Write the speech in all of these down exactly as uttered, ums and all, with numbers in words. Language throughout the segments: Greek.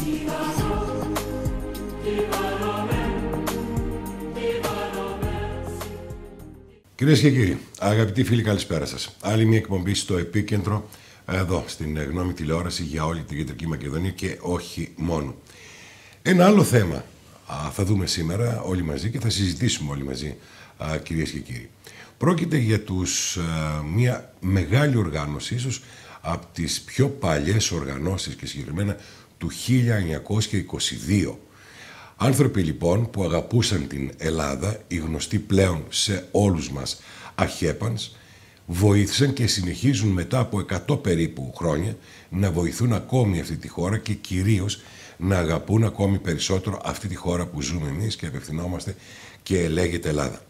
Κυρίες και κύριοι, αγαπητοί φίλοι, καλησπέρα σας. Άλλη μια εκπομπή στο επίκεντρο, εδώ στην Γνώμη τηλεόραση για όλη την Κεντρική Μακεδονία και όχι μόνο. Ένα άλλο θέμα α, θα δούμε σήμερα όλοι μαζί και θα συζητήσουμε όλοι μαζί, α, κυρίες και κύριοι. Πρόκειται για τους, α, μια μεγάλη οργάνωση, ίσως από τις πιο παλιές οργανώσεις και συγκεκριμένα του χίλια εννιακόσια είκοσι δύο. Άνθρωποι λοιπόν που αγαπούσαν την Ελλάδα, οι γνωστοί πλέον σε όλους μας Αχέπανς, βοήθησαν και συνεχίζουν μετά από εκατό περίπου χρόνια να βοηθούν ακόμη αυτή τη χώρα και κυρίως να αγαπούν ακόμη περισσότερο αυτή τη χώρα που ζούμε εμείς και απευθυνόμαστε και λέγεται Ελλάδα.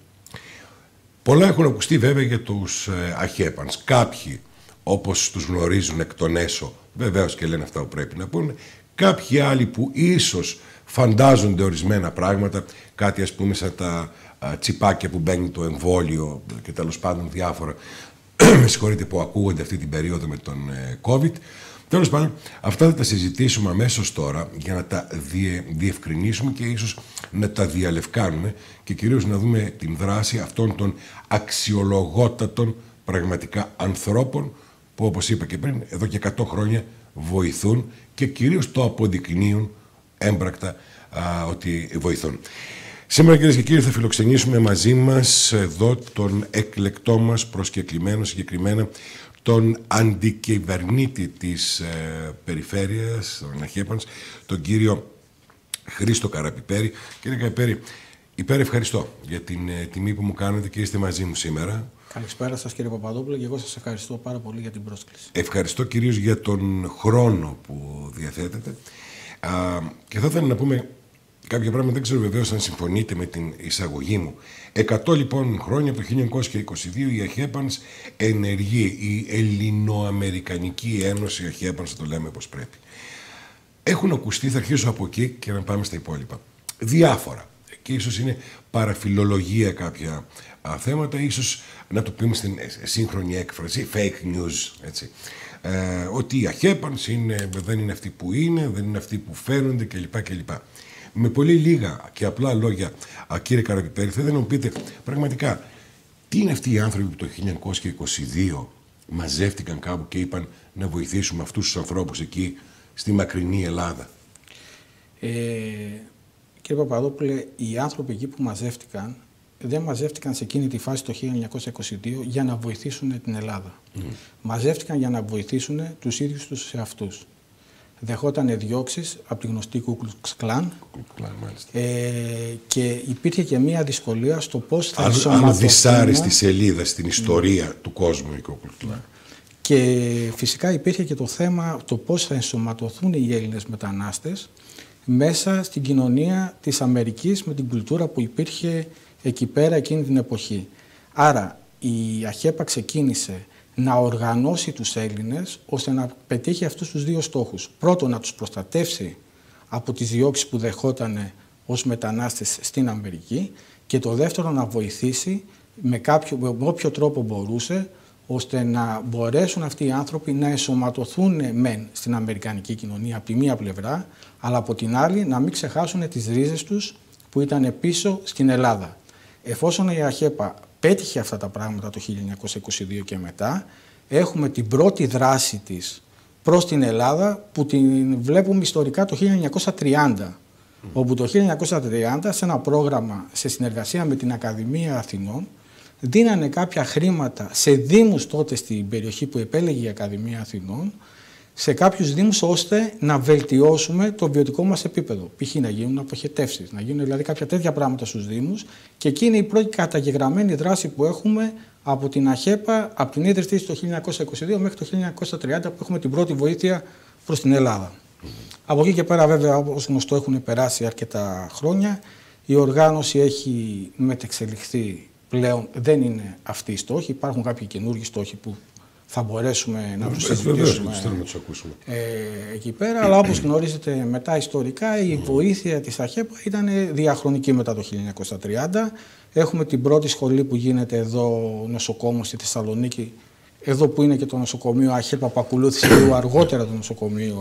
Πολλά έχουν ακουστεί βέβαια για τους Αχέπανς. Κάποιοι, όπως τους γνωρίζουν εκ των έσω, βεβαίως και λένε αυτά που πρέπει να πούνε. Κάποιοι άλλοι που ίσως φαντάζονται ορισμένα πράγματα, κάτι ας πούμε σαν τα α, τσιπάκια που μπαίνει το εμβόλιο και τέλος πάντων διάφορα, με συγχωρείτε που ακούγονται αυτή την περίοδο με τον ε, COVID. Τέλος πάντων, αυτά θα τα συζητήσουμε αμέσως τώρα για να τα διε, διευκρινίσουμε και ίσως να τα διαλευκάνουμε και κυρίως να δούμε την δράση αυτών των αξιολογότατων πραγματικά ανθρώπων που, όπως είπα και πριν, εδώ και εκατό χρόνια βοηθούν και κυρίως το αποδεικνύουν έμπρακτα α, ότι βοηθούν. Σήμερα, κυρίες και κύριοι, θα φιλοξενήσουμε μαζί μας εδώ τον εκλεκτό μας προσκεκλημένο, συγκεκριμένα τον αντικυβερνήτη της ε, περιφέρειας, τον Αχέπανς, τον κύριο Χρήστο Καραπιπέρη. Κύριε Καραπιπέρη, υπέρ ευχαριστώ για την ε, τιμή που μου κάνετε και είστε μαζί μου σήμερα. Καλησπέρα σας, κύριε Παπαδόπουλο, και εγώ σας ευχαριστώ πάρα πολύ για την πρόσκληση. Ευχαριστώ κυρίως για τον χρόνο που διαθέτετε. Α, και θα ήθελα να πούμε κάποια πράγματα, δεν ξέρω βεβαίως αν συμφωνείτε με την εισαγωγή μου. Εκατό λοιπόν χρόνια, από το χίλια εννιακόσια είκοσι δύο, η Αχέπανς ενεργεί, η Ελληνοαμερικανική Ένωση Αχέπανς, θα το λέμε όπως πρέπει. Έχουν ακουστεί, θα αρχίσω από εκεί και να πάμε στα υπόλοιπα, διάφορα. Και ίσως είναι παραφιλολογία κάποια α, θέματα, ίσως να το πούμε στην σύγχρονη έκφραση, fake news, έτσι. Ε, ότι η Αχέπανς είναι, δεν είναι αυτή που είναι, δεν είναι αυτή που φαίνονται κλπ. κλπ. Με πολύ λίγα και απλά λόγια, α, κύριε Καραπιπέρη, θέλετε να μου πείτε πραγματικά τι είναι αυτοί οι άνθρωποι που το χίλια εννιακόσια είκοσι δύο μαζεύτηκαν κάπου και είπαν να βοηθήσουμε αυτούς τους ανθρώπους εκεί στη μακρινή Ελλάδα. Ε, κύριε Παπαδόπουλε, οι άνθρωποι εκεί που μαζεύτηκαν δεν μαζεύτηκαν σε εκείνη τη φάση το χίλια εννιακόσια είκοσι δύο για να βοηθήσουν την Ελλάδα. Mm. Μαζεύτηκαν για να βοηθήσουν τους ίδιους τους εαυτούς. Δεχότανε διώξεις από τη γνωστή Ku Klux Klan ε, και υπήρχε και μία δυσκολία στο πώς θα ενσωματωθούν. Αν δυσάρεστη σελίδα στην ιστορία mm. του κόσμου η Ku Klux Klan. Και φυσικά υπήρχε και το θέμα το πώς θα ενσωματωθούν οι Έλληνες μετανάστες μέσα στην κοινωνία της Αμερικής με την κουλτούρα που υπήρχε εκεί πέρα εκείνη την εποχή. Άρα η ΑΧΕΠΑ ξεκίνησε να οργανώσει τους Έλληνες ώστε να πετύχει αυτούς τους δύο στόχους. Πρώτον, να τους προστατεύσει από τις διώξεις που δεχόταν ως μετανάστες στην Αμερική και το δεύτερο, να βοηθήσει με, κάποιο, με όποιο τρόπο μπορούσε ώστε να μπορέσουν αυτοί οι άνθρωποι να ενσωματωθούν μεν στην αμερικανική κοινωνία από τη μία πλευρά, αλλά από την άλλη να μην ξεχάσουν τις ρίζες τους που ήταν πίσω στην Ελλάδα. Εφόσον η ΑΧΕΠΑ πέτυχε αυτά τα πράγματα το χίλια εννιακόσια είκοσι δύο και μετά, έχουμε την πρώτη δράση της προς την Ελλάδα που την βλέπουμε ιστορικά το χίλια εννιακόσια τριάντα, mm. όπου το χίλια εννιακόσια τριάντα σε ένα πρόγραμμα σε συνεργασία με την Ακαδημία Αθηνών δίνανε κάποια χρήματα σε δήμους τότε στην περιοχή που επέλεγε η Ακαδημία Αθηνών, σε κάποιους δήμους ώστε να βελτιώσουμε το βιωτικό μας επίπεδο. Π.χ. να γίνουν αποχετεύσεις, να γίνουν δηλαδή κάποια τέτοια πράγματα στους δήμους, και εκεί είναι η πρώτη καταγεγραμμένη δράση που έχουμε από την ΑΧΕΠΑ, από την ίδρυσή της το χίλια εννιακόσια είκοσι δύο μέχρι το χίλια εννιακόσια τριάντα, που έχουμε την πρώτη βοήθεια προς την Ελλάδα. Mm. Από εκεί και πέρα, βέβαια, όπως γνωστό, έχουν περάσει αρκετά χρόνια. Η οργάνωση έχει μετεξελιχθεί πλέον, δεν είναι αυτή η στόχη. Υπάρχουν κάποιοι καινούργιοι στόχοι που θα μπορέσουμε να τους συζητήσουμε ε, εκεί πέρα, αλλά όπως γνωρίζετε μετά ιστορικά η βοήθεια της ΑΧΕΠΑ ήταν διαχρονική μετά το χίλια εννιακόσια τριάντα. Έχουμε την πρώτη σχολή που γίνεται εδώ, νοσοκόμο στη Θεσσαλονίκη, εδώ που είναι και το νοσοκομείο ΑΧΕΠΑ που ακολούθησε λίγο αργότερα το νοσοκομείο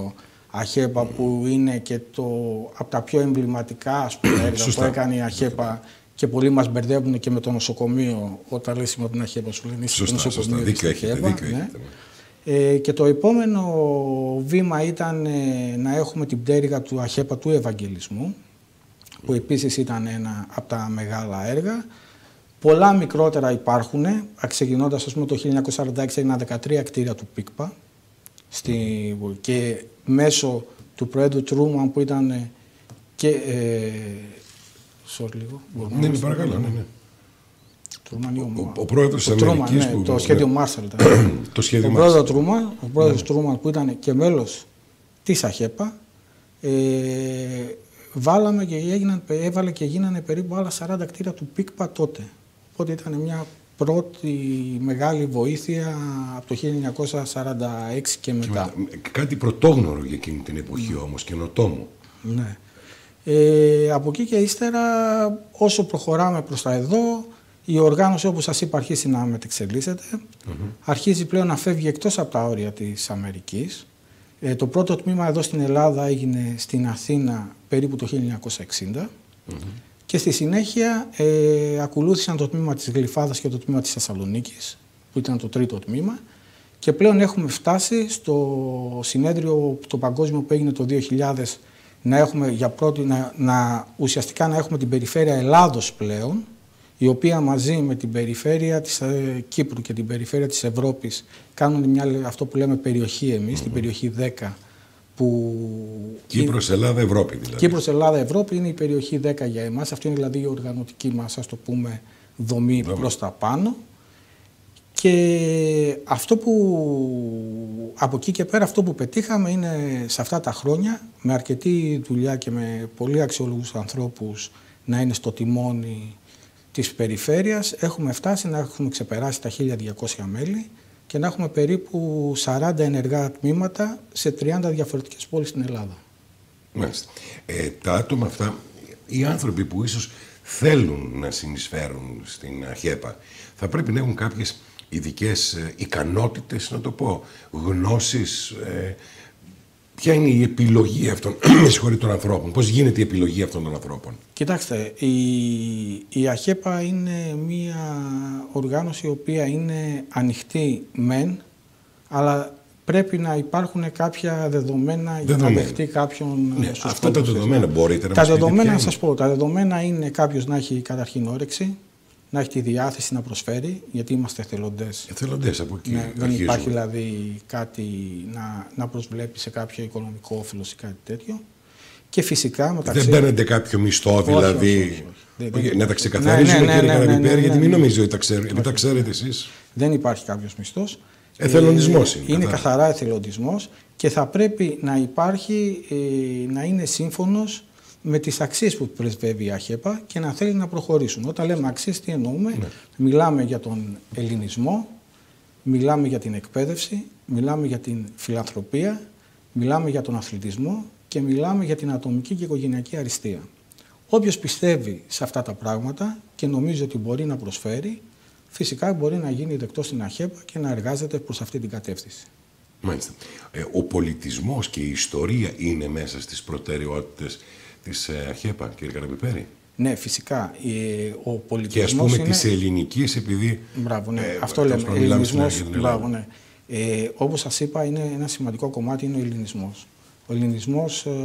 ΑΧΕΠΑ, που είναι και το, από τα πιο εμβληματικά, ας πούμε, έργα που έκανε η ΑΧΕΠΑ, και πολλοί μας μπερδεύουν και με το νοσοκομείο. Όταν λες με την ΑΧΕΠΑ, σου λένε σωστά, το νοσοκομείο. Σωστά, δίκιο έχετε, ΑΧΕΠΑ, δίκιο ναι. έχετε. Ε, και το επόμενο βήμα ήταν ε, να έχουμε την πτέρυγα του ΑΧΕΠΑ του Ευαγγελισμού, που επίσης ήταν ένα από τα μεγάλα έργα. Πολλά μικρότερα υπάρχουν, ξεκινώντας, ας πούμε, το χίλια εννιακόσια σαράντα έξι έγιναν δεκατρία κτίρια του ΠΙΚΠΑ στη, και μέσω του Προέδρου Τρούμαν, που ήταν και... Ε, sorry, λίγο. Ναι, ναι, παρακαλώ, ναι, ναι. Τρούμαν, ο, ο, ο πρόεδρος της Αμερικής, ναι, που... το σχέδιο Μάρσαλ. Το σχέδιο ο πρόεδρος Τρούμαν, ο πρόεδρος ναι. Τρούμαν, που ήταν και μέλος της ΑΧΕΠΑ, ε, βάλαμε και έγιναν, έβαλε και γίνανε περίπου άλλα σαράντα κτίρια του ΠΙΚΠΑ τότε. Οπότε ήταν μια πρώτη μεγάλη βοήθεια από το χίλια εννιακόσια σαράντα έξι και μετά. Και μετά. Κάτι πρωτόγνωρο για εκείνη την εποχή mm. όμως, καινοτόμο. Ναι. Ε, από εκεί και ύστερα, όσο προχωράμε προς τα εδώ, η οργάνωση, όπως σας είπα, αρχίζει να μετεξελίσσεται. Mm-hmm. Αρχίζει πλέον να φεύγει εκτός από τα όρια της Αμερικής. Ε, το πρώτο τμήμα εδώ στην Ελλάδα έγινε στην Αθήνα περίπου το χίλια εννιακόσια εξήντα. Mm-hmm. Και στη συνέχεια ε, ακολούθησαν το τμήμα της Γλυφάδας και το τμήμα της Θεσσαλονίκης, που ήταν το τρίτο τμήμα. Και πλέον έχουμε φτάσει στο συνέδριο το παγκόσμιο που έγινε το δύο χιλιάδες να έχουμε για πρώτη, να, να, ουσιαστικά να έχουμε την περιφέρεια Ελλάδος πλέον, η οποία μαζί με την περιφέρεια της ε, Κύπρου και την περιφέρεια της Ευρώπης κάνουν μια, αυτό που λέμε περιοχή εμείς, mm-hmm. την περιοχή δέκα. Που Κύπρος, είναι... Ελλάδα, Ευρώπη δηλαδή. Κύπρος, Ελλάδα, Ευρώπη είναι η περιοχή δέκα για εμάς. Αυτή είναι δηλαδή η οργανωτική μας, ας το πούμε, δομή mm-hmm. προς τα πάνω. Και αυτό που, από εκεί και πέρα, αυτό που πετύχαμε είναι σε αυτά τα χρόνια, με αρκετή δουλειά και με πολύ αξιόλογους ανθρώπους να είναι στο τιμόνι της περιφέρειας, έχουμε φτάσει να έχουμε ξεπεράσει τα χίλια διακόσια μέλη και να έχουμε περίπου σαράντα ενεργά τμήματα σε τριάντα διαφορετικές πόλεις στην Ελλάδα. Μάλιστα. Ε, τα άτομα αυτά, οι άνθρωποι που ίσως θέλουν να συνεισφέρουν στην ΑΧΕΠΑ, θα πρέπει να έχουν κάποιες ειδικές ικανότητες, να το πω, γνώσεις. Ε, ποια είναι η επιλογή αυτών των ανθρώπων, πώς γίνεται η επιλογή αυτών των ανθρώπων? Κοιτάξτε, η, η ΑΧΕΠΑ είναι μια οργάνωση η οποία είναι ανοιχτή μεν, αλλά πρέπει να υπάρχουν κάποια δεδομένα για να δεχτεί κάποιον. Ναι, αυτά τα δεδομένα μπορείτε να τα μας πείτε? Τα δεδομένα, να σας πω, τα δεδομένα είναι κάποιος να έχει καταρχήν όρεξη, να έχει τη διάθεση να προσφέρει, γιατί είμαστε εθελοντές. Εθελοντές από εκεί. Ναι, δεν υπάρχει δηλαδή κάτι να, να προσβλέπει σε κάποιο οικονομικό όφελος ή κάτι τέτοιο. Και φυσικά μεταξύ... Δεν παίρνετε κάποιο μισθό, δηλαδή. Όχι, όχι, όχι. Δεν, δεν... Να τα ξεκαθαρίζουμε, ναι, ναι, κύριε ναι, Καραπιπέρη, ναι, ναι, ναι, γιατί μην νομίζετε ότι τα, ξέρ... τα ξέρετε εσείς. Δεν υπάρχει κάποιος μισθός. Εθελοντισμός είναι. Είναι καθαρά, καθαρά εθελοντισμός και θα πρέπει να υπάρχει, ε, να είναι σύμφωνος με τις αξίες που πρεσβεύει η ΑΧΕΠΑ και να θέλει να προχωρήσουν. Όταν λέμε αξίες, τι εννοούμε? Ναι. Μιλάμε για τον ελληνισμό, μιλάμε για την εκπαίδευση, μιλάμε για την φιλανθρωπία, μιλάμε για τον αθλητισμό και μιλάμε για την ατομική και οικογενειακή αριστεία. Όποιος πιστεύει σε αυτά τα πράγματα και νομίζει ότι μπορεί να προσφέρει, φυσικά μπορεί να γίνει δεκτός στην ΑΧΕΠΑ και να εργάζεται προς αυτή την κατεύθυνση. Μάλιστα. Ε, ο πολιτισμός και η ιστορία είναι μέσα στις προτεραιότητες της ε, ΑΧΕΠΑ, κύριε Καραπιπέρη? Ναι, φυσικά. Ε, ο πολιτισμός και ας πούμε είναι... της ελληνικής, επειδή... Μπράβο, ναι. Ε, αυτό λέμε. Ελληνισμός, μπράβο, ναι. Ε, όπως σας είπα, είναι ένα σημαντικό κομμάτι, είναι ο ελληνισμός. Ο ελληνισμός, ε,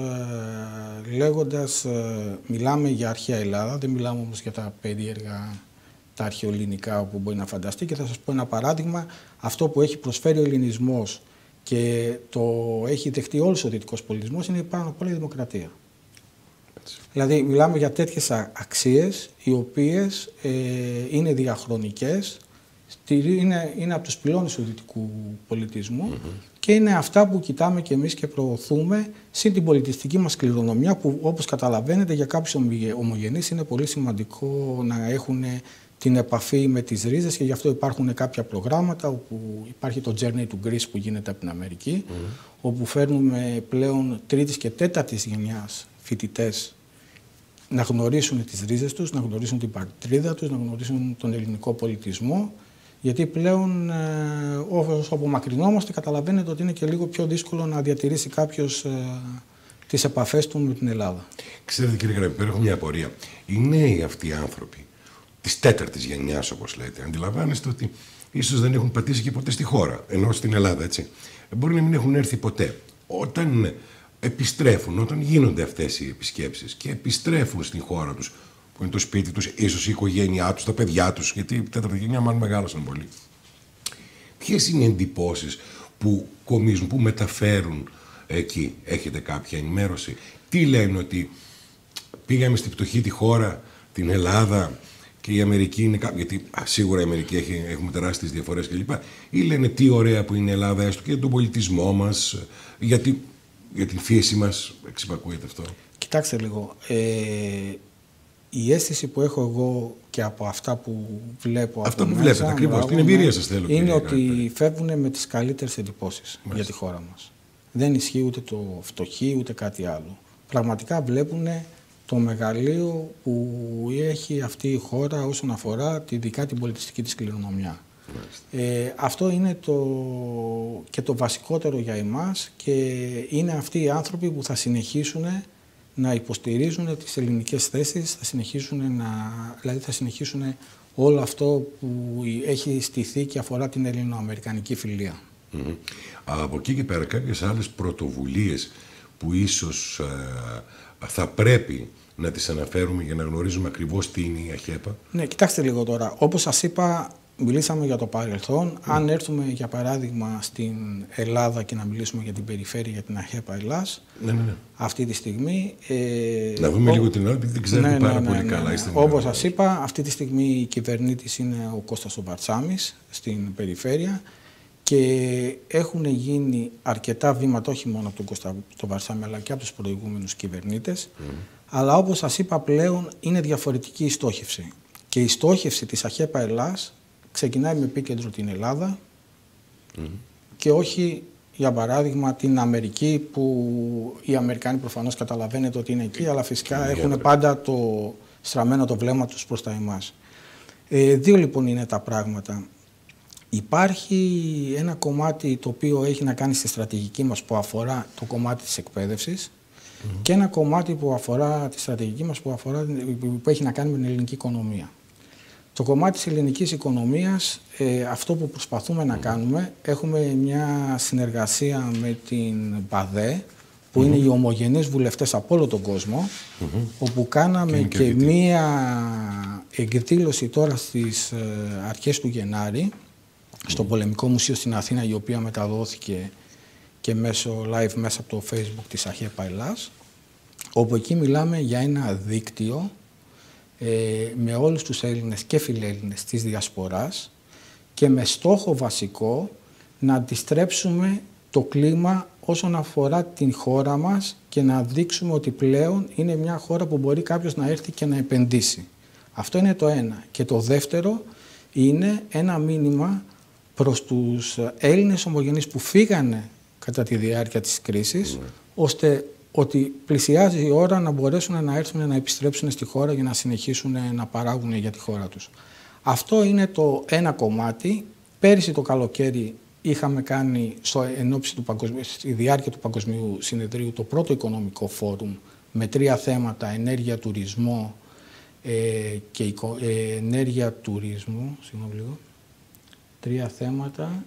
λέγοντας, ε, μιλάμε για αρχαία Ελλάδα, δεν μιλάμε όμως για τα περίεργα, τα αρχαιοελληνικά που μπορεί να φανταστεί. Και θα σας πω ένα παράδειγμα. Αυτό που έχει προσφέρει ο ελληνισμός και το έχει δεχτεί όλος ο δυτικός πολιτισμός είναι πάνω απ' όλα η δημοκρατία. Έτσι. Δηλαδή, μιλάμε για τέτοιες αξίες οι οποίες ε, είναι διαχρονικές, είναι, είναι από τους πυλώνες του δυτικού πολιτισμού mm-hmm. και είναι αυτά που κοιτάμε και εμείς και προωθούμε συν την πολιτιστική μας κληρονομιά που, όπως καταλαβαίνετε, για κάποιους ομογενείς είναι πολύ σημαντικό να έχουν την επαφή με τις ρίζες και γι' αυτό υπάρχουν κάποια προγράμματα όπου υπάρχει το Journey to Greece που γίνεται από την Αμερική, mm. όπου φέρνουμε πλέον τρίτης και τέταρτης γενιάς φοιτητές να γνωρίσουν τις ρίζες τους, να γνωρίσουν την πατρίδα τους, να γνωρίσουν τον ελληνικό πολιτισμό Γιατί πλέον ε, όσο απομακρυνόμαστε καταλαβαίνετε ότι είναι και λίγο πιο δύσκολο να διατηρήσει κάποιος ε, τις επαφές του με την Ελλάδα. Ξέρετε κύριε Καραπιπέρη, έχω μια απορία. Οι νέοι αυτοί οι άνθρωποι της τέταρτης γενιάς όπως λέτε, αντιλαμβάνεστε ότι ίσως δεν έχουν πατήσει και ποτέ στη χώρα, ενώ στην Ελλάδα έτσι. Μπορεί να μην έχουν έρθει ποτέ. Όταν επιστρέφουν, όταν γίνονται αυτές οι επισκέψεις και επιστρέφουν στην χώρα τους, που είναι το σπίτι τους, ίσως η οικογένειά τους, τα παιδιά τους, γιατί η τέταρτη γενιά μάλλον μεγάλωσαν πολύ. Ποιες είναι οι εντυπώσεις που κομίζουν, που μεταφέρουν εκεί? Έχετε κάποια ενημέρωση? Τι λένε, ότι πήγαμε στη πτωχή τη χώρα, την Ελλάδα, και η Αμερική είναι κάποιο? Γιατί α, σίγουρα η Αμερική έχει, έχουμε τεράστιες διαφορές κλπ. Ή λένε τι ωραία που είναι η Ελλάδα, έστω και για τον πολιτισμό μας, γιατί, για την φύση μας, εξυπακούεται αυτό. Κοιτάξτε λίγο. Ε, η αίσθηση που έχω εγώ και από αυτά που βλέπω. Αυτό που βλέπετε ακριβώς, την εμπειρία σας θέλω. Είναι ότι φεύγουν με τις καλύτερες εντυπώσεις για τη χώρα μας. Δεν ισχύει ούτε το φτωχή ούτε κάτι άλλο. Πραγματικά βλέπουν το μεγαλείο που έχει αυτή η χώρα όσον αφορά ειδικά την πολιτιστική της κληρονομιά. Ε, αυτό είναι το, και το βασικότερο για εμάς, και είναι αυτοί οι άνθρωποι που θα συνεχίσουν να υποστηρίζουν τις ελληνικές θέσεις, θα συνεχίσουν να, δηλαδή θα συνεχίσουν όλο αυτό που έχει στηθεί και αφορά την ελληνοαμερικανική φιλία. Mm-hmm. Από εκεί και πέρα κάποιες άλλες πρωτοβουλίες που ίσως ε, θα πρέπει να τις αναφέρουμε για να γνωρίζουμε ακριβώς τι είναι η ΑΧΕΠΑ. Ναι, κοιτάξτε λίγο τώρα. Όπως σας είπα, μιλήσαμε για το παρελθόν. Mm. Αν έρθουμε για παράδειγμα στην Ελλάδα και να μιλήσουμε για την περιφέρεια, για την ΑΧΕΠΑ Ελλάς, ναι, ναι, ναι. αυτή τη στιγμή... Ε, να δούμε ο... λίγο την Ελλάδα, επειδή δεν ξέρετε ναι, πάρα ναι, ναι, πολύ ναι, καλά. Ναι, ναι. Όπως σας είπα, αυτή τη στιγμή η κυβερνήτης είναι ο Κώστας ο Βαρτσάμις στην περιφέρεια, και έχουν γίνει αρκετά βήματα, όχι μόνο από τον Κώστα τον Βαρτσάμι, αλλά και από τους προηγούμενους κυβερνήτες. Mm. Αλλά όπως σας είπα, πλέον είναι διαφορετική η στόχευση. Και η στόχευση της ΑΧΕΠΑ Ελλάς ξεκινάει με επίκεντρο την Ελλάδα mm. και όχι, για παράδειγμα, την Αμερική, που οι Αμερικάνοι προφανώς καταλαβαίνετε ότι είναι εκεί, αλλά φυσικά mm. έχουν πάντα το στραμμένο το βλέμμα τους προς τα εμάς. Ε, δύο λοιπόν είναι τα πράγματα. Υπάρχει ένα κομμάτι το οποίο έχει να κάνει στη στρατηγική μας, που αφορά το κομμάτι της εκπαίδευσης, mm. και ένα κομμάτι που αφορά τη στρατηγική μας που, αφορά, που έχει να κάνει με την ελληνική οικονομία. Το κομμάτι της ελληνικής οικονομίας, ε, αυτό που προσπαθούμε mm. να κάνουμε, έχουμε μια συνεργασία με την ΠΑΔΕ, που mm. είναι οι ομογενείς βουλευτές από όλο τον κόσμο, mm-hmm. όπου κάναμε και, και, και μία εκδήλωση τώρα στις ε, αρχές του Γενάρη, στο Πολεμικό Μουσείο στην Αθήνα, η οποία μεταδόθηκε και μέσω live μέσα από το Facebook της ΑΧΕΠΑ Ελλάς, όπου εκεί μιλάμε για ένα δίκτυο ε, με όλους τους Έλληνες και φιλέλληνες της Διασποράς, και με στόχο βασικό να αντιστρέψουμε το κλίμα όσον αφορά την χώρα μας και να δείξουμε ότι πλέον είναι μια χώρα που μπορεί κάποιος να έρθει και να επενδύσει. Αυτό είναι το ένα. Και το δεύτερο είναι ένα μήνυμα προς τους Έλληνες ομογενείς που φύγανε κατά τη διάρκεια της κρίσης, mm. ώστε ότι πλησιάζει η ώρα να μπορέσουν να έρθουν να επιστρέψουν στη χώρα για να συνεχίσουν να παράγουν για τη χώρα τους. Αυτό είναι το ένα κομμάτι. Πέρυσι το καλοκαίρι είχαμε κάνει στο ενόψει του παγκοσμίου, στη διάρκεια του Παγκοσμίου Συνεδρίου, το πρώτο οικονομικό φόρουμ με τρία θέματα: ενέργεια, τουρισμό ε, και οικο, ε, ενέργεια, τουρισμού, συγγνώμη λίγο. Τρία θέματα.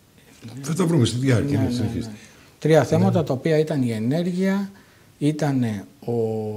Θα τα βρούμε στη διάρκεια. Ναι, ναι, ναι. Τρία θέματα ναι. τα οποία ήταν η ενέργεια, ήταν ο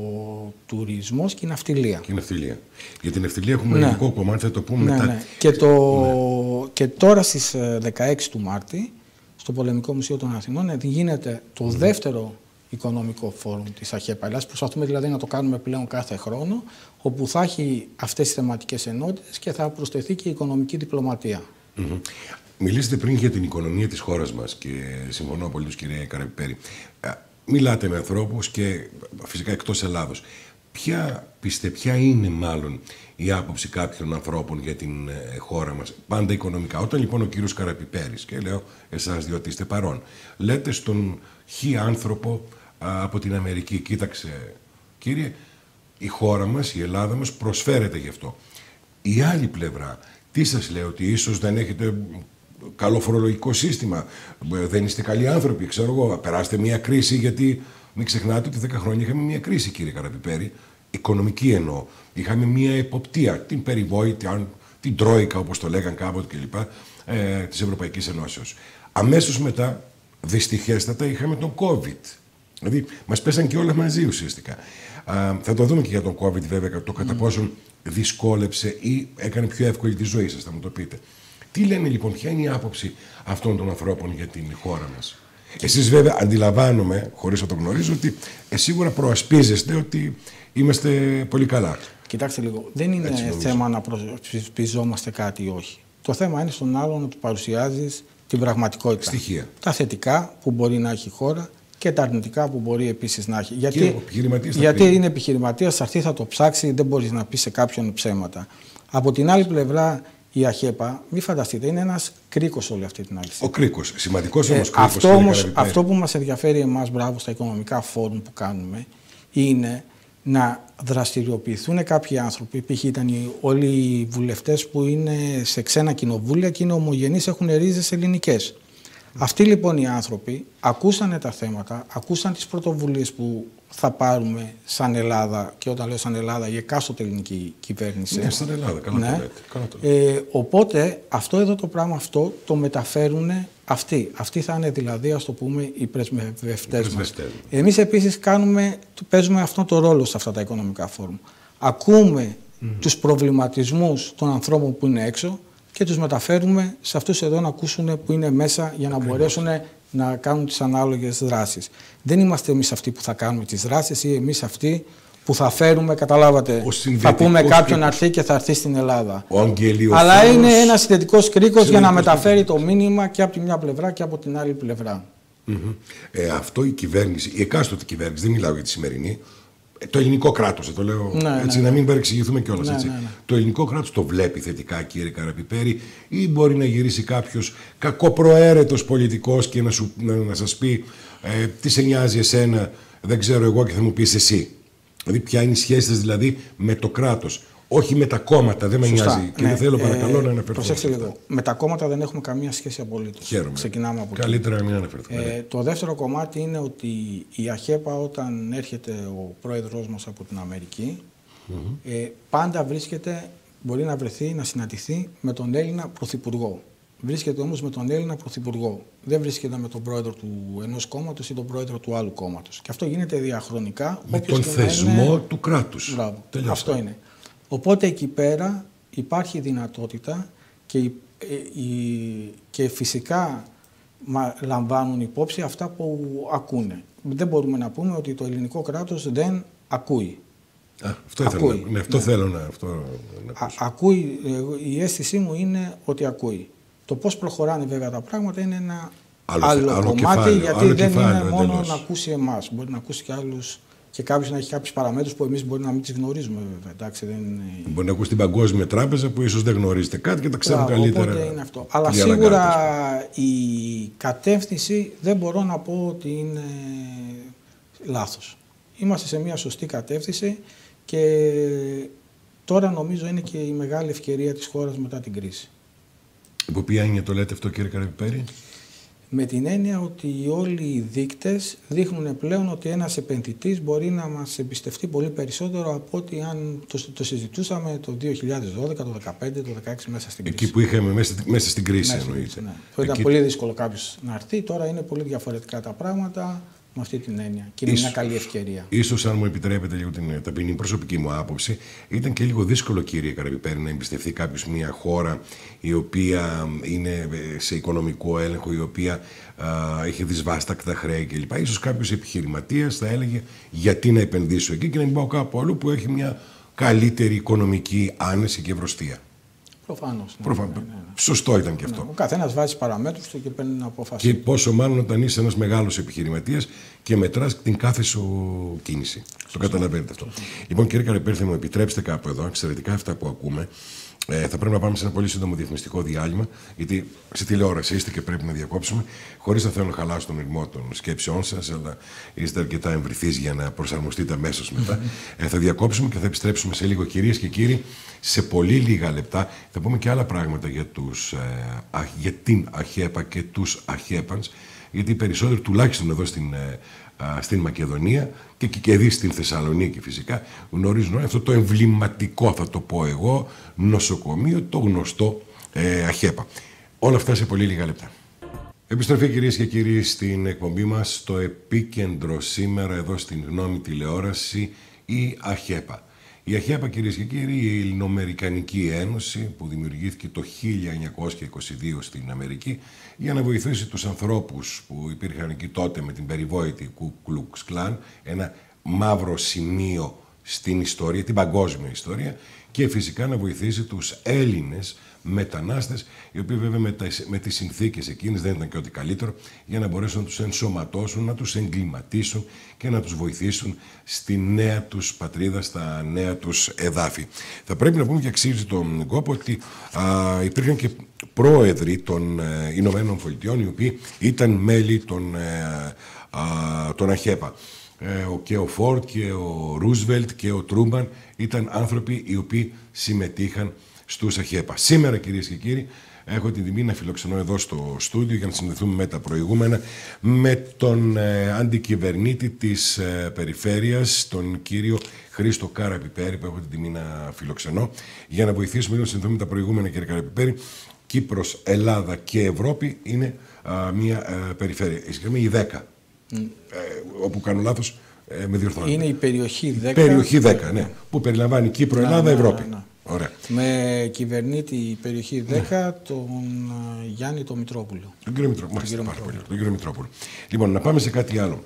τουρισμός και η ναυτιλία. Και η ναυτιλία. Για την ναυτιλία έχουμε ναι. ελληνικό κομμάτι, θα το πούμε ναι, μετά. Ναι. Και, το... ναι. και τώρα στις δεκαέξι του Μάρτη, στο Πολεμικό Μουσείο των Αθηνών, γίνεται το mm. δεύτερο οικονομικό φόρουμ της ΑΧΕΠΑ Ελλάς. Προσπαθούμε δηλαδή να το κάνουμε πλέον κάθε χρόνο, όπου θα έχει αυτές τις θεματικές ενότητες και θα προσθεθεί και η οικονομική διπλωματία. Mm-hmm. Μιλήσατε πριν για την οικονομία της χώρας μας και συμφωνώ απολύτως, κύριε Καραπιπέρη. Μιλάτε με ανθρώπους και φυσικά εκτός Ελλάδος. Ποια, πιστε, ποια είναι μάλλον η άποψη κάποιων ανθρώπων για την ε, χώρα μας, πάντα οικονομικά? Όταν λοιπόν ο κύριος Καραπιπέρης, και λέω εσάς διότι είστε παρόν, λέτε στον χι άνθρωπο α, από την Αμερική, κοίταξε κύριε, η χώρα μας, η Ελλάδα μας προσφέρεται γι' αυτό. Η άλλη πλευρά, Τι σας λέω, ότι ίσως δεν έχετε καλό φορολογικό σύστημα, δεν είστε καλοί άνθρωποι, ξέρω εγώ, περάστε μια κρίση, γιατί μην ξεχνάτε ότι δέκα χρόνια είχαμε μια κρίση, κύριε Καραπιπέρη, οικονομική εννοώ. Είχαμε μια εποπτεία, την περιβόητη, την Τρόικα όπως το λέγαν κάποτε κλπ. Ε, της Ευρωπαϊκής Ενώσεως. Αμέσως μετά, δυστυχέστατα, είχαμε τον COVID. Δηλαδή, μας πέσαν και όλα μαζί ουσιαστικά. Α, θα το δούμε και για τον COVID, βέβαια, το κατά mm. πόσον δυσκόλεψε ή έκανε πιο εύκολη τη ζωή σας, θα μου το πείτε. Τι λένε λοιπόν, ποια είναι η άποψη αυτών των ανθρώπων για την χώρα μας? Εσείς βέβαια αντιλαμβάνομαι, χωρίς να το γνωρίζω, ότι ε, σίγουρα προασπίζεστε ότι είμαστε πολύ καλά. Κοιτάξτε λίγο, δεν είναι θέμα να προασπιζόμαστε κάτι ή όχι. Το θέμα είναι στον άλλον να του παρουσιάζεις την πραγματικότητα. Στοιχεία. Τα θετικά που μπορεί να έχει η χώρα και τα αρνητικά που μπορεί επίσης να έχει. Γιατί, επιχειρηματίας γιατί είναι επιχειρηματίας, θα έρθει, θα το ψάξει, δεν μπορείς να πεις σε κάποιον ψέματα. Από την άλλη πλευρά, η ΑΧΕΠΑ, μην φανταστείτε, είναι ένας κρίκος όλη αυτή την αλήθεια. Ο κρίκος, σημαντικός όμως ε, κρίκος. Αυτό, όμως, αυτό που μας ενδιαφέρει εμάς, μπράβο, στα οικονομικά φόρουμ που κάνουμε, είναι να δραστηριοποιηθούν κάποιοι άνθρωποι. Π.χ. ήταν όλοι οι βουλευτές που είναι σε ξένα κοινοβούλια και είναι ομογενείς, έχουν ρίζες ελληνικές. Mm. Αυτοί λοιπόν οι άνθρωποι ακούσανε τα θέματα, ακούσαν τις πρωτοβουλίες που θα πάρουμε σαν Ελλάδα, και όταν λέω σαν Ελλάδα, η εκάστοτε ελληνική κυβέρνηση. Ναι, σαν Ελλάδα, καλά ναι. το λέτε. Καλά το λέτε. Ε, οπότε αυτό εδώ το πράγμα αυτό το μεταφέρουν αυτοί. Αυτοί θα είναι δηλαδή, ας το πούμε, οι πρεσβευτές μας. Εμείς επίσης κάνουμε, παίζουμε αυτόν τον ρόλο σε αυτά τα οικονομικά φόρουμ. Ακούμε mm. τους προβληματισμούς των ανθρώπων που είναι έξω και τους μεταφέρουμε σε αυτούς εδώ να ακούσουν που είναι μέσα, για να Ακριβώς. μπορέσουν να κάνουν τις ανάλογες δράσεις. Δεν είμαστε εμείς αυτοί που θα κάνουμε τις δράσεις ή εμείς αυτοί που θα φέρουμε, καταλάβατε, θα πούμε κάποιον να έρθει και θα έρθει στην Ελλάδα. Αλλά είναι ένας συνδετικός κρίκος για να μεταφέρει το μήνυμα και από τη μια πλευρά και από την άλλη πλευρά. Mm-hmm. Ε, αυτό η κυβέρνηση, η εκάστοτε κυβέρνηση, δεν μιλάω για τη σημερινή, το ελληνικό κράτος, το λέω ναι, έτσι, ναι, να μην παρεξηγηθούμε κιόλας. Ναι, ναι, ναι. Το ελληνικό κράτος το βλέπει θετικά, κύριε Καραπιπέρη, ή μπορεί να γυρίσει κάποιος κακοπροαίρετος πολιτικός και να, σου, να, να σας πει ε, τι σε νοιάζει εσένα, δεν ξέρω εγώ, και θα μου πεις εσύ. Δηλαδή, ποια είναι η σχέση σας δηλαδή με το κράτος, όχι με τα κόμματα, δεν με νοιάζει. Ναι, και δεν θέλω παρακαλώ ε, να αναφερθώ. Προσέξτε λίγο. Με τα κόμματα δεν έχουμε καμία σχέση απολύτως. Χαίρομαι. Ξεκινάμε από Καλύτερα να μην αναφερθούμε. Ε, το δεύτερο κομμάτι είναι ότι η ΑΧΕΠΑ, όταν έρχεται ο πρόεδρος μας από την Αμερική, mm-hmm. ε, πάντα βρίσκεται, μπορεί να βρεθεί, να συναντηθεί με τον Έλληνα Πρωθυπουργό. Βρίσκεται όμως με τον Έλληνα Πρωθυπουργό. Δεν βρίσκεται με τον πρόεδρο του ενός κόμματος ή τον πρόεδρο του άλλου κόμματος. Και αυτό γίνεται διαχρονικά. Με τον θεσμό είναι... του κράτους. Μπράβο. Αυτό είναι. Οπότε εκεί πέρα υπάρχει δυνατότητα και, η, η, και φυσικά λαμβάνουν υπόψη αυτά που ακούνε. Δεν μπορούμε να πούμε ότι το ελληνικό κράτος δεν ακούει. Α, αυτό ακούει. Θέλω, ναι, αυτό ναι. θέλω να, αυτό να Α, ακούει. Η αίσθησή μου είναι ότι ακούει. Το πώς προχωράνε βέβαια τα πράγματα είναι ένα άλλο, άλλο, άλλο κομμάτι, κεφάλαιο, γιατί άλλο δεν κεφάλαιο, είναι μόνο εντελώς. Να ακούσει εμάς. Μπορεί να ακούσει και άλλους. Και κάποιος να έχει κάποιους παραμέτρους που εμείς μπορεί να μην τις γνωρίζουμε, βέβαια. Εντάξει, δεν είναι... Μπορεί να ακούσει την Παγκόσμια Τράπεζα που ίσως δεν γνωρίζετε κάτι και τα ξέρουν καλύτερα. Οπότε είναι αυτό. Αλλά σίγουρα η κατεύθυνση δεν μπορώ να πω ότι είναι λάθος. Είμαστε σε μια σωστή κατεύθυνση και τώρα νομίζω είναι και η μεγάλη ευκαιρία της χώρας μετά την κρίση. Υπό ποια έννοια το λέτε αυτό, κύριε Καραπιπέρη? Με την έννοια ότι όλοι οι δείκτες δείχνουν πλέον ότι ένας επενδυτής μπορεί να μας εμπιστευτεί πολύ περισσότερο από ότι αν το, το συζητούσαμε το δύο χιλιάδες δώδεκα, το δύο χιλιάδες δεκαπέντε, το δύο χιλιάδες δεκαέξι μέσα στην κρίση. Εκεί που είχαμε μέσα, μέσα στην κρίση, μέσα εννοείται. Ναι. Εκεί... Ήταν πολύ δύσκολο κάποιος να έρθει, τώρα είναι πολύ διαφορετικά τα πράγματα με αυτή την έννοια και είναι ίσως, μια καλή ευκαιρία. Ίσως, αν μου επιτρέπετε λίγο την ταπεινή προσωπική μου άποψη, ήταν και λίγο δύσκολο, κύριε Καραπιπέρη, να εμπιστευτεί κάποιος μια χώρα η οποία είναι σε οικονομικό έλεγχο, η οποία α, έχει δυσβάστακτα χρέη κλπ. Ίσως κάποιος επιχειρηματίας θα έλεγε γιατί να επενδύσω εκεί και να μην πάω κάπου αλλού που έχει μια καλύτερη οικονομική άνεση και ευρωστία. Προφανώς. Ναι, Προφανώς. Ναι, ναι, ναι. Σωστό ήταν και αυτό. Ναι, ο καθένας βάζει παραμέτρους του και παίρνει την απόφαση. Και πόσο μάλλον όταν είσαι ένας μεγάλος επιχειρηματίας και μετράς την κάθε σου κίνηση. Σωστό. Το καταλαβαίνετε αυτό. Σωστό. Λοιπόν, κύριε Καραπιπέρη, θα μου επιτρέψετε κάπου εδώ, εξαιρετικά αυτά που ακούμε. Ε, θα πρέπει να πάμε σε ένα πολύ σύντομο διαφημιστικό διάλειμμα, γιατί στη τηλεόραση είστε και πρέπει να διακόψουμε, χωρίς να θέλω να χαλάσω τον ρυθμό των σκέψεών σας, αλλά είστε αρκετά εμβριθείς για να προσαρμοστείτε αμέσως μετά. Ε, θα διακόψουμε και θα επιστρέψουμε σε λίγο, κυρίες και κύριοι, σε πολύ λίγα λεπτά. Θα πούμε και άλλα πράγματα για, τους, ε, για την ΑΧΕΠΑ και τους ΑΧΕΠΑΝς, γιατί οι περισσότεροι, τουλάχιστον εδώ στην, ε, στην Μακεδονία και, και, και εδώ στην Θεσσαλονίκη φυσικά, γνωρίζουν αυτό το εμβληματικό, θα το πω εγώ, νοσοκομείο, το γνωστό ε, ΑΧΕΠΑ. Όλα αυτά σε πολύ λίγα λεπτά. Επιστροφή, κυρίες και κύριοι, στην εκπομπή μας, στο επίκεντρο σήμερα εδώ στην Γνώμη Τηλεόραση, η ΑΧΕΠΑ. Η ΑΧΕΠΑ, κυρίες και κύριοι, η Ελληνοαμερικανική Ένωση που δημιουργήθηκε το χίλια εννιακόσια είκοσι δύο στην Αμερική για να βοηθήσει τους ανθρώπους που υπήρχαν εκεί τότε με την περιβόητη Κου Κλουξ Κλάν, ένα μαύρο σημείο στην ιστορία, την παγκόσμια ιστορία, και φυσικά να βοηθήσει τους Έλληνες μετανάστες, οι οποίοι βέβαια με, τα, με τις συνθήκες εκείνες δεν ήταν και ό,τι καλύτερο, για να μπορέσουν να τους ενσωματώσουν, να τους εγκληματίσουν και να τους βοηθήσουν στη νέα τους πατρίδα, στα νέα τους εδάφη. Θα πρέπει να πούμε και αξίζει τον κόπο ότι α, υπήρχαν και πρόεδροι των ε, Ηνωμένων Πολιτειών, οι οποίοι ήταν μέλη των, ε, α, των ΑΧΕΠΑ. Ε, και ο Φόρντ και ο Ρούσβελτ και ο Τρούμαν ήταν άνθρωποι οι οποίοι συμμετείχαν στους ΑΧΕΠΑ. Σήμερα, κυρίες και κύριοι, έχω την τιμή να φιλοξενώ εδώ στο στούντιο για να συνδεθούμε με τα προηγούμενα με τον ε, αντικυβερνήτη της ε, περιφέρειας, τον κύριο Χρήστο Καραπιπέρη, που έχω την τιμή να φιλοξενώ, για να βοηθήσουμε να συνδεθούμε με τα προηγούμενα, κύριε Καραπιπέρη. Κύπρος, Ελλάδα και Ευρώπη είναι α, μια α, περιφέρεια. Ισχύει η δέκα. Mm. Ε, όπου κάνω λάθος, ε, με διορθώνετε. Είναι η περιοχή δέκα. Περιοχή δέκα, ναι. Που περιλαμβάνει Κύπρο, να, Ελλάδα, να, Ευρώπη. Να, να. Ωραία. Με κυβερνήτη η περιοχή δέκα, ναι, τον Γιάννη τον Μητρόπουλο. Τον κύριο Μητρόπουλο. Τον κύριο Μητρόπουλο. Τον κύριο Μητρόπουλο. Λοιπόν, να πάμε σε κάτι άλλο.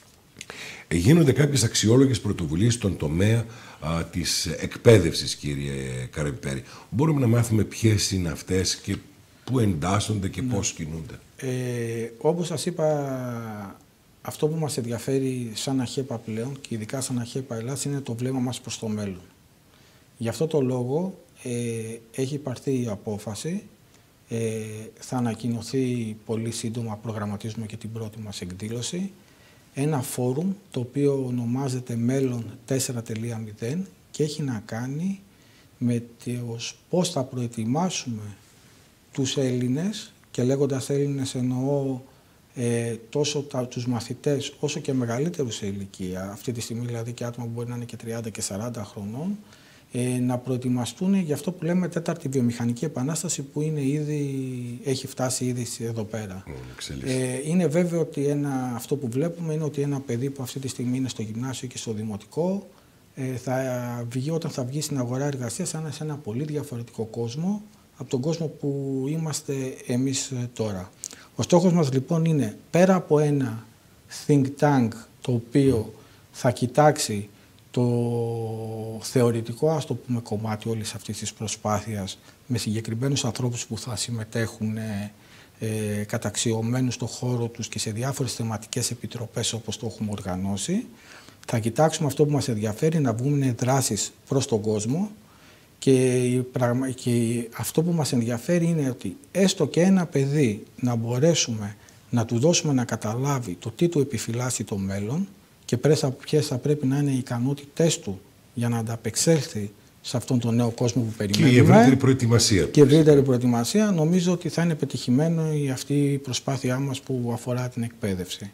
Ε, γίνονται κάποιες αξιόλογες πρωτοβουλίες στον τομέα α, της εκπαίδευσης, κύριε Καραπιπέρη. Μπορούμε να μάθουμε ποιες είναι αυτές και πού εντάσσονται και ναι, πώς κινούνται. Ε, όπως σας είπα, αυτό που μας ενδιαφέρει σαν ΑΧΕΠΑ πλέον και ειδικά σαν ΑΧΕΠΑ Ελλάδας είναι το βλέμμα μας προς το μέλλον. Γι' αυτό το λόγο ε, έχει πάρθει η απόφαση, ε, θα ανακοινωθεί πολύ σύντομα, προγραμματίζουμε και την πρώτη μας εκδήλωση, ένα φόρουμ το οποίο ονομάζεται Μέλλον τέσσερα τελεία μηδέν και έχει να κάνει με το πώς θα προετοιμάσουμε τους Έλληνες, και λέγοντας Έλληνες εννοώ ε, τόσο τα, τους μαθητές όσο και μεγαλύτερους σε ηλικία, αυτή τη στιγμή δηλαδή και άτομα που μπορεί να είναι και τριάντα και σαράντα χρονών, ε, να προετοιμαστούν για αυτό που λέμε τέταρτη βιομηχανική επανάσταση που είναι ήδη, έχει φτάσει ήδη εδώ πέρα. Mm, ε, είναι βέβαιο ότι ένα, αυτό που βλέπουμε είναι ότι ένα παιδί που αυτή τη στιγμή είναι στο γυμνάσιο και στο δημοτικό ε, θα βγει, όταν θα βγει στην αγορά εργασίας θα είναι σε ένα πολύ διαφορετικό κόσμο από τον κόσμο που είμαστε εμείς τώρα. Ο στόχος μας λοιπόν είναι πέρα από ένα think tank το οποίο θα κοιτάξει το θεωρητικό, ας το πούμε, κομμάτι όλης αυτής της προσπάθειας με συγκεκριμένους ανθρώπους που θα συμμετέχουν ε, ε, καταξιωμένους στον χώρο τους και σε διάφορες θεματικές επιτροπές όπως το έχουμε οργανώσει. Θα κοιτάξουμε αυτό που μας ενδιαφέρει, να βγουν δράσεις προς τον κόσμο. Και, και αυτό που μας ενδιαφέρει είναι ότι έστω και ένα παιδί να μπορέσουμε να του δώσουμε να καταλάβει το τι του επιφυλάσσει το μέλλον και ποιες θα πρέπει να είναι οι ικανότητές του για να ανταπεξέλθει σε αυτόν τον νέο κόσμο που περιμένουμε. Και η ευρύτερη προετοιμασία. Και η ευρύτερη προετοιμασία. Νομίζω ότι θα είναι πετυχημένο η αυτή η προσπάθειά μας που αφορά την εκπαίδευση.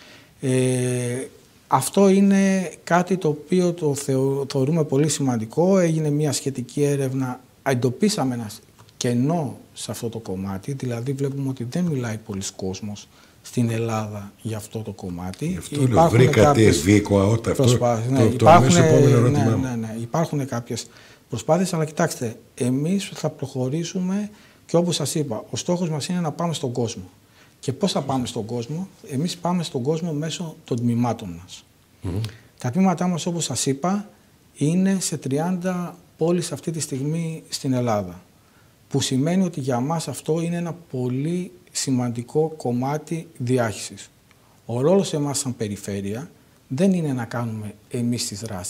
Ε, Αυτό είναι κάτι το οποίο το θεω, θεωρούμε πολύ σημαντικό. Έγινε μια σχετική έρευνα, εντοπίσαμε ένα κενό σε αυτό το κομμάτι, δηλαδή βλέπουμε ότι δεν μιλάει πολλοί κόσμος στην Ελλάδα για αυτό το κομμάτι. Γι' αυτό λέω, βρήκατε ευήκο αότα αυτό, ναι, το, το αμέσως επόμενο ερώτημά μου. Ναι, ναι, ναι, υπάρχουν κάποιες προσπάθειες, αλλά κοιτάξτε, εμείς θα προχωρήσουμε και όπως σας είπα, ο στόχος μας είναι να πάμε στον κόσμο. Και πώς θα πάμε στον κόσμο? Εμείς πάμε στον κόσμο μέσω των τμήματων μας. Mm-hmm. Τα τμήματά μας, όπως σας είπα, είναι σε τριάντα πόλεις αυτή τη στιγμή στην Ελλάδα. Που σημαίνει ότι για μας αυτό είναι ένα πολύ σημαντικό κομμάτι διάχυσης. Ο ρόλος εμάς σαν περιφέρεια δεν είναι να κάνουμε εμείς τις δράσεις.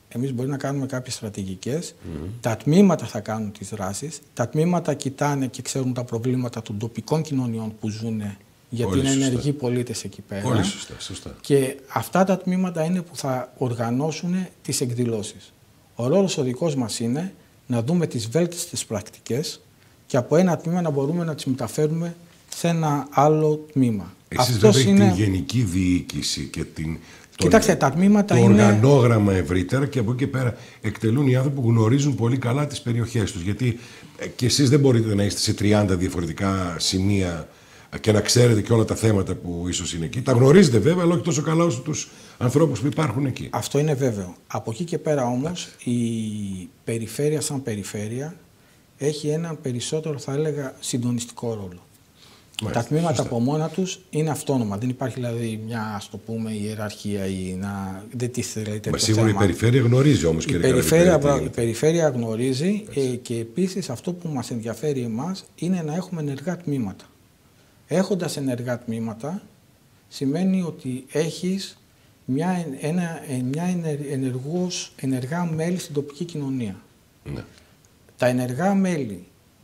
εμείς μπορεί να κάνουμε κάποιες στρατηγικές, mm-hmm. τα τμήματα θα κάνουν τις δράσεις, τα τμήματα κοιτάνε και ξέρουν τα προβλήματα των τοπικών κοινωνιών που ζουν, γιατί Πολύ είναι σωστά. ενεργοί πολίτες εκεί πέρα. Πολύ σωστά, σωστά. Και αυτά τα τμήματα είναι που θα οργανώσουν τις εκδηλώσεις. Ο ρόλος ο δικός μας είναι να δούμε τις βέλτιστες πρακτικές και από ένα τμήμα να μπορούμε να τις μεταφέρουμε σε ένα άλλο τμήμα. Εσείς Αυτός βέβαια είναι... την γενική διοίκηση και την, Κοιτάξτε, τα τμήματα το είναι... οργανόγραμμα ευρύτερα και από εκεί και πέρα εκτελούν οι άνθρωποι που γνωρίζουν πολύ καλά τις περιοχές τους. Γιατί ε, και εσείς δεν μπορείτε να είστε σε τριάντα διαφορετικά σημεία και να ξέρετε και όλα τα θέματα που ίσως είναι εκεί. Τα γνωρίζετε βέβαια, αλλά όχι τόσο καλά όσο τους ανθρώπους που υπάρχουν εκεί. Αυτό είναι βέβαιο. Από εκεί και πέρα όμως η περιφέρεια σαν περιφέρεια έχει έναν περισσότερο, θα έλεγα, συντονιστικό ρόλο. Μάλιστα, τα τμήματα σωστά. από μόνα τους είναι αυτόνομα. Δεν υπάρχει δηλαδή μια, ας το πούμε, ιεραρχία ή να... δεν τίθεται δηλαδή, τέτοιο Σίγουρα θέμα. η περιφέρεια γνωρίζει όμως, κύριε Η περιφέρεια, Καραβιτέρη, η περιφέρεια γνωρίζει ε, και επίσης αυτό που μας ενδιαφέρει εμάς είναι να έχουμε ενεργά τμήματα. Έχοντας ενεργά τμήματα σημαίνει ότι έχεις μια, ένα, μια ενεργούς, ενεργά μέλη στην τοπική κοινωνία. Ναι. Τα ενεργά μέλη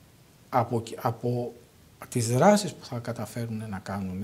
από, από τις δράσεις που θα καταφέρουν να κάνουν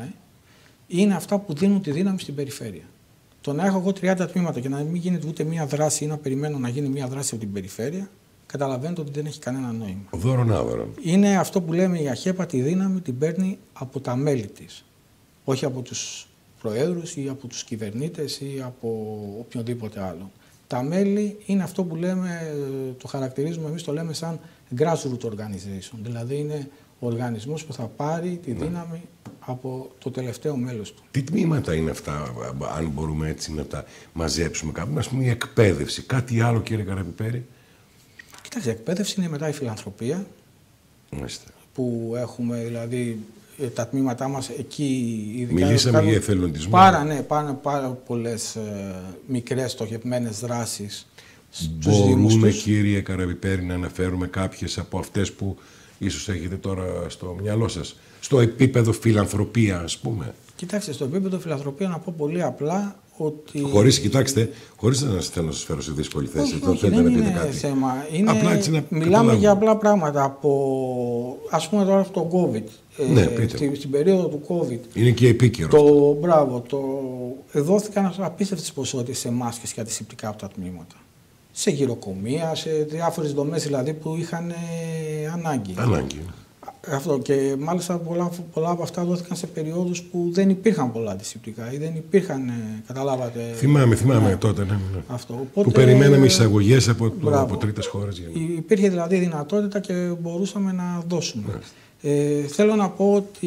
είναι αυτά που δίνουν τη δύναμη στην περιφέρεια. Το να έχω εγώ τριάντα τμήματα και να μην γίνεται ούτε μία δράση ή να περιμένω να γίνει μία δράση από την περιφέρεια, καταλαβαίνετε ότι δεν έχει κανένα νόημα. Δώρον άβαρον. Είναι αυτό που λέμε η αχέπατη δύναμη την παίρνει από τα μέλη της. Όχι από τους προέδρους ή από τους κυβερνήτες ή από οποιοδήποτε άλλο. Τα μέλη είναι αυτό που λέμε, το χαρακτηρίζουμε, εμείς το λέμε σαν grassroot organization. Δηλαδή είναι ο οργανισμός που θα πάρει τη δύναμη από το τελευταίο μέλος του. Τι τμήματα είναι αυτά, αν μπορούμε έτσι να τα μαζέψουμε κάπου, ας πούμε η εκπαίδευση, κάτι άλλο κύριε Καραβιτέρη? Κοιτάξτε, η εκπαίδευση είναι μετά η φιλανθρωπία, Μάλιστα. που έχουμε δηλαδή τα τμήματά μας εκεί. Ειδικά Μιλήσαμε για εθελοντισμό. Πάρα, ναι, πάρα, πάρα πολλές ε, μικρές στοχευμένες δράσεις στους Δήμους Μπορούμε τους. κύριε Καραβιτέρη να αναφέρουμε κάποιες από αυτές που ίσως έχετε τώρα στο μυαλό σας, στο επίπεδο φιλανθρωπία ας πούμε? Κοιτάξτε, στο επίπεδο φιλανθρωπία να πω πολύ απλά ότι... Χωρίς, κοιτάξτε, χωρίς να θέλω να σας φέρω σε δύσκολη θέση. Όχι, δεν όχι, θέλετε δεν να πείτε είναι κάτι. θέμα. Είναι, απλά έτσι να μιλάμε καταλάβουμε. για απλά πράγματα. Από, ας πούμε τώρα από το COVID. Ναι, ε, στη, στην περίοδο του COVID. Είναι και επίκαιρο. Το, μπράβο, το, δόθηκαν απίστευτες ποσότητες σε μάσκες και αντισηπτικά από τα τμήματα. Σε γυροκομεία, σε διάφορες δομές δηλαδή που είχαν ε, ανάγκη. Ανάγκη. Αυτό, και μάλιστα πολλά, πολλά από αυτά δόθηκαν σε περιόδους που δεν υπήρχαν πολλά αντισηπτικά ή δεν υπήρχαν, ε, καταλάβατε. Θυμάμαι, θυμάμαι ναι. τότε. Ναι, ναι. Αυτό. Οπότε, που περιμέναμε εισαγωγές από, μπράβο. από τρίτες χώρες. Για... Υπήρχε δηλαδή δυνατότητα και μπορούσαμε να δώσουμε. Ε, θέλω να πω ότι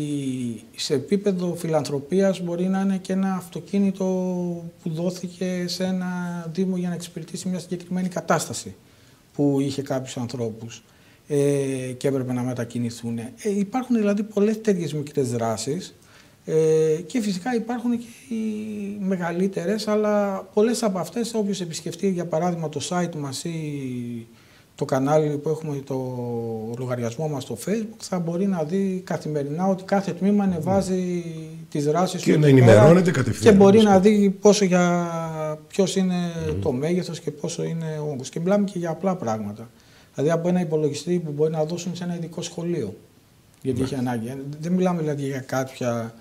σε επίπεδο φιλανθρωπίας μπορεί να είναι και ένα αυτοκίνητο που δόθηκε σε ένα δήμο για να εξυπηρετήσει μια συγκεκριμένη κατάσταση που είχε κάποιους ανθρώπους ε, και έπρεπε να μετακινηθούν. Ε, υπάρχουν δηλαδή πολλές τέτοιες μικρές δράσεις ε, και φυσικά υπάρχουν και οι μεγαλύτερες, αλλά πολλές από αυτές όποιος επισκεφτεί για παράδειγμα το site μας ή το κανάλι που έχουμε, το λογαριασμό μας στο Facebook, θα μπορεί να δει καθημερινά ότι κάθε τμήμα ανεβάζει mm. τις δράσεις και του να ενημερώνεται κατευθείαν. Και μπορεί να δει πόσο για ποιος είναι mm. το μέγεθος και πόσο είναι ο όγκος. Και μιλάμε και για απλά πράγματα. Δηλαδή από ένα υπολογιστή που μπορεί να δώσουν σε ένα ειδικό σχολείο. Γιατί mm. έχει ανάγκη. Δεν μιλάμε δηλαδή για κάποια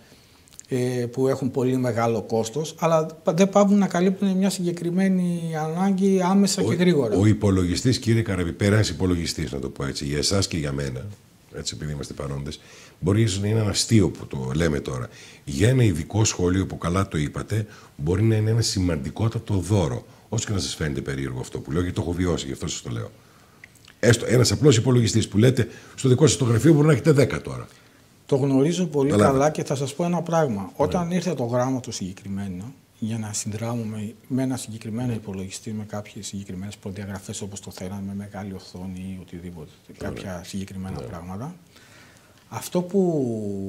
που έχουν πολύ μεγάλο κόστος, αλλά δεν πάβουν να καλύπτουν μια συγκεκριμένη ανάγκη άμεσα ο, και γρήγορα. Ο υπολογιστής, κύριε Καραβιτέρη, ένας υπολογιστής, να το πω έτσι, για εσάς και για μένα, έτσι επειδή είμαστε παρόντες, μπορεί ίσως να είναι ένα αστείο που το λέμε τώρα. Για ένα ειδικό σχολείο που καλά το είπατε, μπορεί να είναι ένα σημαντικότατο δώρο. Όσο και να σας φαίνεται περίεργο αυτό που λέω, γιατί το έχω βιώσει, γι' αυτό σας το λέω. Έστω ένας απλός υπολογιστής που λέτε στο δικό σας το γραφείο μπορεί να έχετε δέκα τώρα. Το γνωρίζω πολύ Αλλά... καλά και θα σας πω ένα πράγμα. Ναι. Όταν ήρθε το γράμμα το συγκεκριμένο, για να συνδράμουμε με ένα συγκεκριμένο υπολογιστή με κάποιες συγκεκριμένες προδιαγραφές όπως το θέλαμε, με μεγάλη οθόνη ή οτιδήποτε, ναι. κάποια συγκεκριμένα ναι. πράγματα, αυτό που,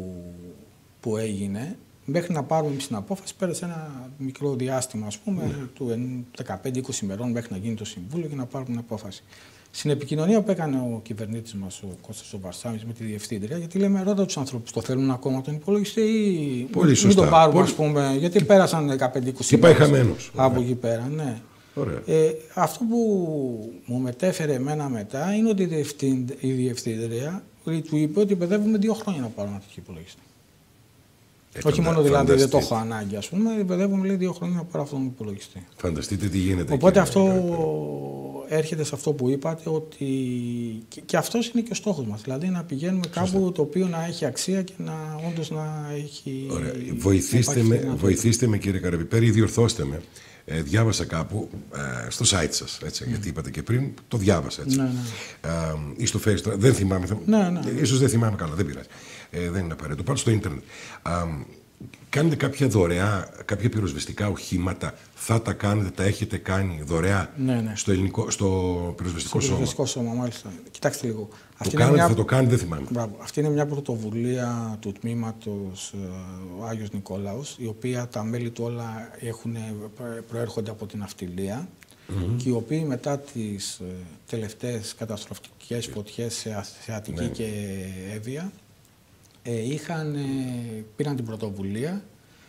που έγινε, μέχρι να πάρουμε εμείς την απόφαση, πέρασε ένα μικρό διάστημα, ας πούμε, ναι. του δεκαπέντε είκοσι ημερών μέχρι να γίνει το Συμβούλιο και να πάρουμε την απόφαση. Στην επικοινωνία που έκανε ο κυβερνήτης μας, ο Κώστας ο Βαρσάμης, με τη διευθύντρια, γιατί λέμε ρώτα τους ανθρώπους, το θέλουν ακόμα τον υπολογιστή ή πολύ μην σωστά. τον πάρουμε, πολύ... ας πούμε, γιατί πέρασαν δεκαπέντε είκοσι ημέρες από εκεί πέρα, ναι. Ε, αυτό που μου μετέφερε εμένα μετά είναι ότι η διευθύντρια του είπε ότι παιδεύουμε δύο χρόνια να πάρω ένα τέτοιο υπολογιστή. Ε, Όχι φαντα... μόνο δηλαδή δεν το έχω ανάγκη, ας πούμε, παιδεύουμε λέει, δύο χρόνια να πάρω αυτόν τον υπολογιστή. Φανταστείτε τι γίνεται. Οπότε αυτό Καραπέρη. Έρχεται σε αυτό που είπατε, ότι και, και αυτός είναι και ο στόχος μας. Δηλαδή να πηγαίνουμε κάπου Σωστά. το οποίο να έχει αξία και να όντως να έχει. Ωραία. Βοηθήστε, να με, βοηθήστε με, κύριε Καραπέρη, διορθώστε με. Ε, διάβασα κάπου ε, στο site σας, έτσι, mm. γιατί είπατε και πριν, το διάβασα έτσι. Ναι, ναι. Ε, ή στο Facebook, δεν θυμάμαι, ναι, ναι. ίσως δεν θυμάμαι καλά, δεν πειράζει. Ε, δεν είναι απαραίτητο. Πάτε στο ίντερνετ. Ε, κάνετε κάποια δωρεά, κάποια πυροσβεστικά οχήματα, θα τα κάνετε, τα έχετε κάνει δωρεά ναι, ναι. στο, ελληνικό, στο πυροσβεστικό στο σώμα. Πυροσβεστικό σώμα, μάλιστα. Κοιτάξτε λίγο. Το Αυτή κάνετε, μια... θα το κάνετε, δεν θυμάμαι. Μπράβο. Αυτή είναι μια πρωτοβουλία του τμήματος ο Άγιος Νικόλαος, η οποία τα μέλη του όλα έχουν, προέρχονται από την ναυτιλία mm-hmm. και οι οποίοι μετά τις τελευταίες καταστροφικές φωτιές σε, σε Αττική ναι. και Εύβοια είχαν, πήραν την πρωτοβουλία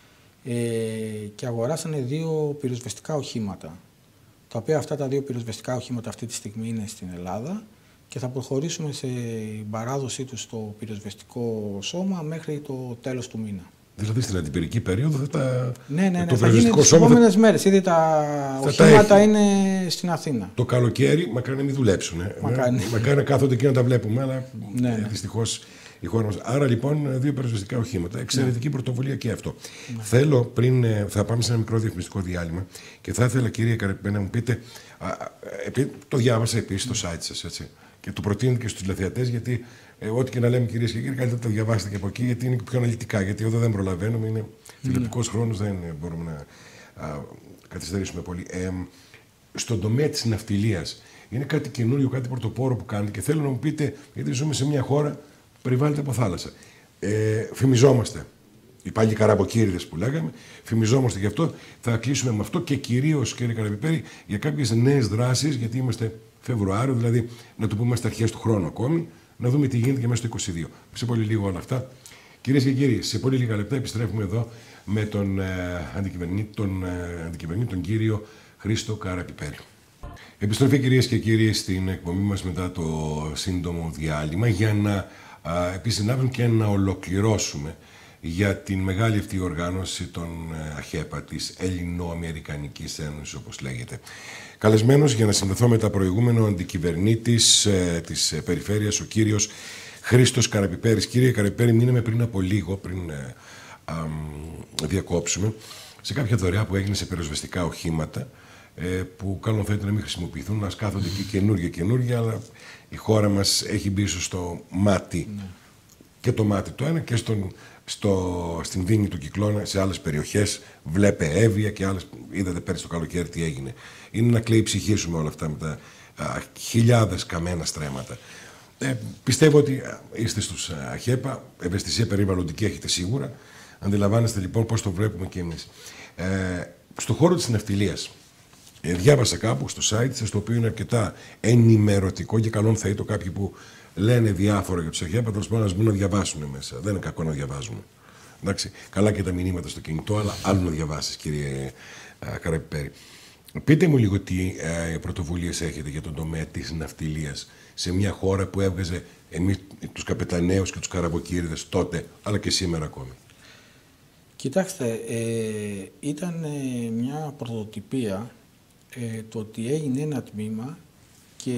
ε, και αγοράσανε δύο πυροσβεστικά οχήματα. Τα οποία αυτά τα δύο πυροσβεστικά οχήματα αυτή τη στιγμή είναι στην Ελλάδα και θα προχωρήσουμε σε παράδοσή τους στο πυροσβεστικό σώμα μέχρι το τέλος του μήνα. Δηλαδή στην αντιπυρική περίοδο θα τα. Ναι, ναι, ναι. Το θα γίνει τις επόμενες θα... μέρες. Ήδη τα, τα οχήματα τα είναι στην Αθήνα. Το καλοκαίρι, μακάρι να μην δουλέψουν. Ε. Μακάρι. Μακάρι να κάθονται εκεί να τα βλέπουμε, αλλά ναι, ναι. δυστυχώς η χώρα μας. Άρα λοιπόν, δύο πυροσβεστικά οχήματα. Εξαιρετική ναι. πρωτοβουλία και αυτό. Ναι. Θέλω πριν. Θα πάμε σε ένα μικρό διαφημιστικό διάλειμμα και θα ήθελα, κύριε Καραπέρη, να μου πείτε. Α, επί, το διάβασα επίσης στο site σας, έτσι. Και το προτείνω και στους τηλεθεατές, γιατί ε, ό,τι και να λέμε, κυρίες και κύριοι, καλύτερα το διαβάσετε και από εκεί, γιατί είναι πιο αναλυτικά. Γιατί εδώ δεν προλαβαίνουμε, είναι τηλεοπτικός mm. χρόνος, δεν μπορούμε να α, καθυστερήσουμε πολύ. Ε, στον τομέα της ναυτιλίας, είναι κάτι καινούριο, κάτι πρωτοπόρο που κάνετε και θέλω να μου πείτε, γιατί ζούμε σε μια χώρα που περιβάλλεται από θάλασσα. Ε, φημιζόμαστε. Οι πάλι καραμποκύριδες που λέγαμε, φημιζόμαστε γι' αυτό. Θα κλείσουμε με αυτό και κυρίως, κύριε Καραπέρη, για κάποιες νέες δράσεις, γιατί είμαστε Φεβρουάριο, δηλαδή να το πούμε στα αρχές του χρόνου ακόμη, να δούμε τι γίνεται και μέσα στο είκοσι δύο. Σε πολύ λίγο όλα αυτά. Κυρίες και κύριοι, σε πολύ λίγα λεπτά επιστρέφουμε εδώ με τον ε, αντικυβερνήτη, τον, ε, αντικυβερνήτη, τον κύριο Χρήστο Καραπέρη. Επιστροφή, κυρίες και κύριοι, στην εκπομπή μας μετά το σύντομο διάλειμμα για να ε, επισυνάβουμε και να ολοκληρώσουμε για την μεγάλη αυτή οργάνωση των ΑΧΕΠΑ, της Ελληνοαμερικανικής Ένωσης, όπως λέγεται. Καλεσμένος για να συνδεθώ με τα προηγούμενα ο αντικυβερνήτης ε, της περιφέρειας, ο κύριος Χρήστος Καραπέρης. Κύριε Καραπέρη, μείναμε πριν από λίγο, πριν ε, α, διακόψουμε, σε κάποια δωρεά που έγινε σε πυροσβεστικά οχήματα, ε, που καλό θα ήταν να μην χρησιμοποιηθούν, να σκάθονται εκεί καινούργια καινούργια, αλλά η χώρα μας έχει μπει στο μάτι. Ναι. Και το μάτι το ένα και στον, στο, στην δίνη του Κυκλώνα σε άλλες περιοχές. Βλέπε Εύβοια και άλλες. Είδατε πέρυσι το καλοκαίρι τι έγινε. Είναι να κλαίει η ψυχή σου με όλα αυτά, με τα α, χιλιάδες καμένα στρέμματα. Ε, πιστεύω ότι α, είστε στους ΑΧΕΠΑ, ευαισθησία περιβαλλοντική έχετε σίγουρα. Αντιλαμβάνεστε λοιπόν πώς το βλέπουμε κι εμείς. Ε, στον χώρο της ναυτιλίας, ε, διάβασα κάπου στο site σας, το οποίο είναι αρκετά ενημερωτικό και καλό θα ήταν κάποιοι που λένε διάφορα για τους ΑΧΕΠΑ, τέλος πάντων να μπουν να διαβάσουν μέσα. Δεν είναι κακό να διαβάζουμε. Εντάξει, καλά και τα μηνύματα στο κινητό, αλλά άλλο να διαβάσεις, κύριε Καραπέρη. Πείτε μου λίγο τι ε, πρωτοβουλίες έχετε για τον τομέα της ναυτιλίας σε μια χώρα που έβγαζε εμείς τους καπεταναίους και τους καραμποκύριδες τότε, αλλά και σήμερα ακόμη. Κοιτάξτε, ε, ήταν ε, μια πρωτοτυπία ε, το ότι έγινε ένα τμήμα και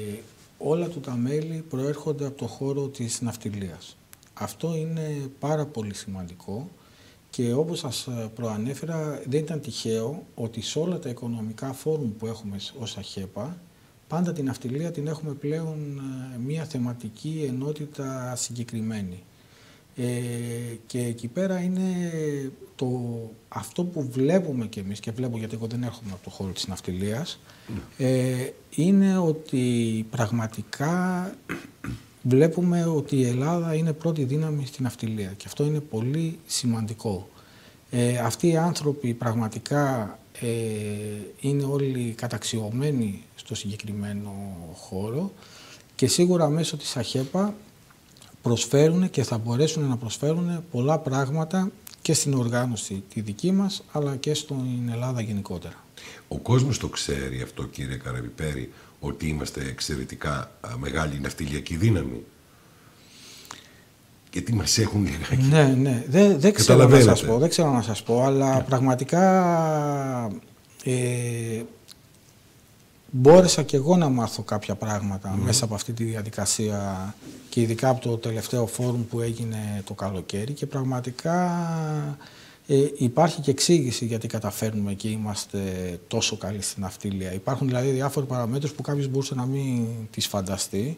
όλα του τα μέλη προέρχονται από το χώρο της ναυτιλίας. Αυτό είναι πάρα πολύ σημαντικό και όπως σας προανέφερα δεν ήταν τυχαίο ότι σε όλα τα οικονομικά φόρουμ που έχουμε ως ΑΧΕΠΑ πάντα την ναυτιλία την έχουμε πλέον μια θεματική ενότητα συγκεκριμένη. Ε, και εκεί πέρα είναι το, αυτό που βλέπουμε κι εμείς και βλέπω γιατί εγώ δεν έρχομαι από το χώρο της ναυτιλίας ε, είναι ότι πραγματικά βλέπουμε ότι η Ελλάδα είναι πρώτη δύναμη στην ναυτιλία και αυτό είναι πολύ σημαντικό. Ε, αυτοί οι άνθρωποι πραγματικά ε, είναι όλοι καταξιωμένοι στο συγκεκριμένο χώρο και σίγουρα μέσω της ΑΧΕΠΑ προσφέρουν και θα μπορέσουν να προσφέρουν πολλά πράγματα και στην οργάνωση τη δική μας, αλλά και στην Ελλάδα γενικότερα. Ο κόσμος το ξέρει αυτό, κύριε Καραπιπέρη, ότι είμαστε εξαιρετικά μεγάλη ναυτιλιακή δύναμη? Γιατί μας έχουν λιγάκι. Ναι, ναι. Δεν, δεν ξέρω να σας πω, δεν ξέρω να σας πω, αλλά yeah. πραγματικά ε, μπόρεσα και εγώ να μάθω κάποια πράγματα mm. μέσα από αυτή τη διαδικασία και ειδικά από το τελευταίο φόρουμ που έγινε το καλοκαίρι και πραγματικά ε, υπάρχει και εξήγηση γιατί καταφέρνουμε και είμαστε τόσο καλοί στην ναυτιλία. Υπάρχουν δηλαδή διάφοροι παραμέτρους που κάποιος μπορούσε να μην τις φανταστεί.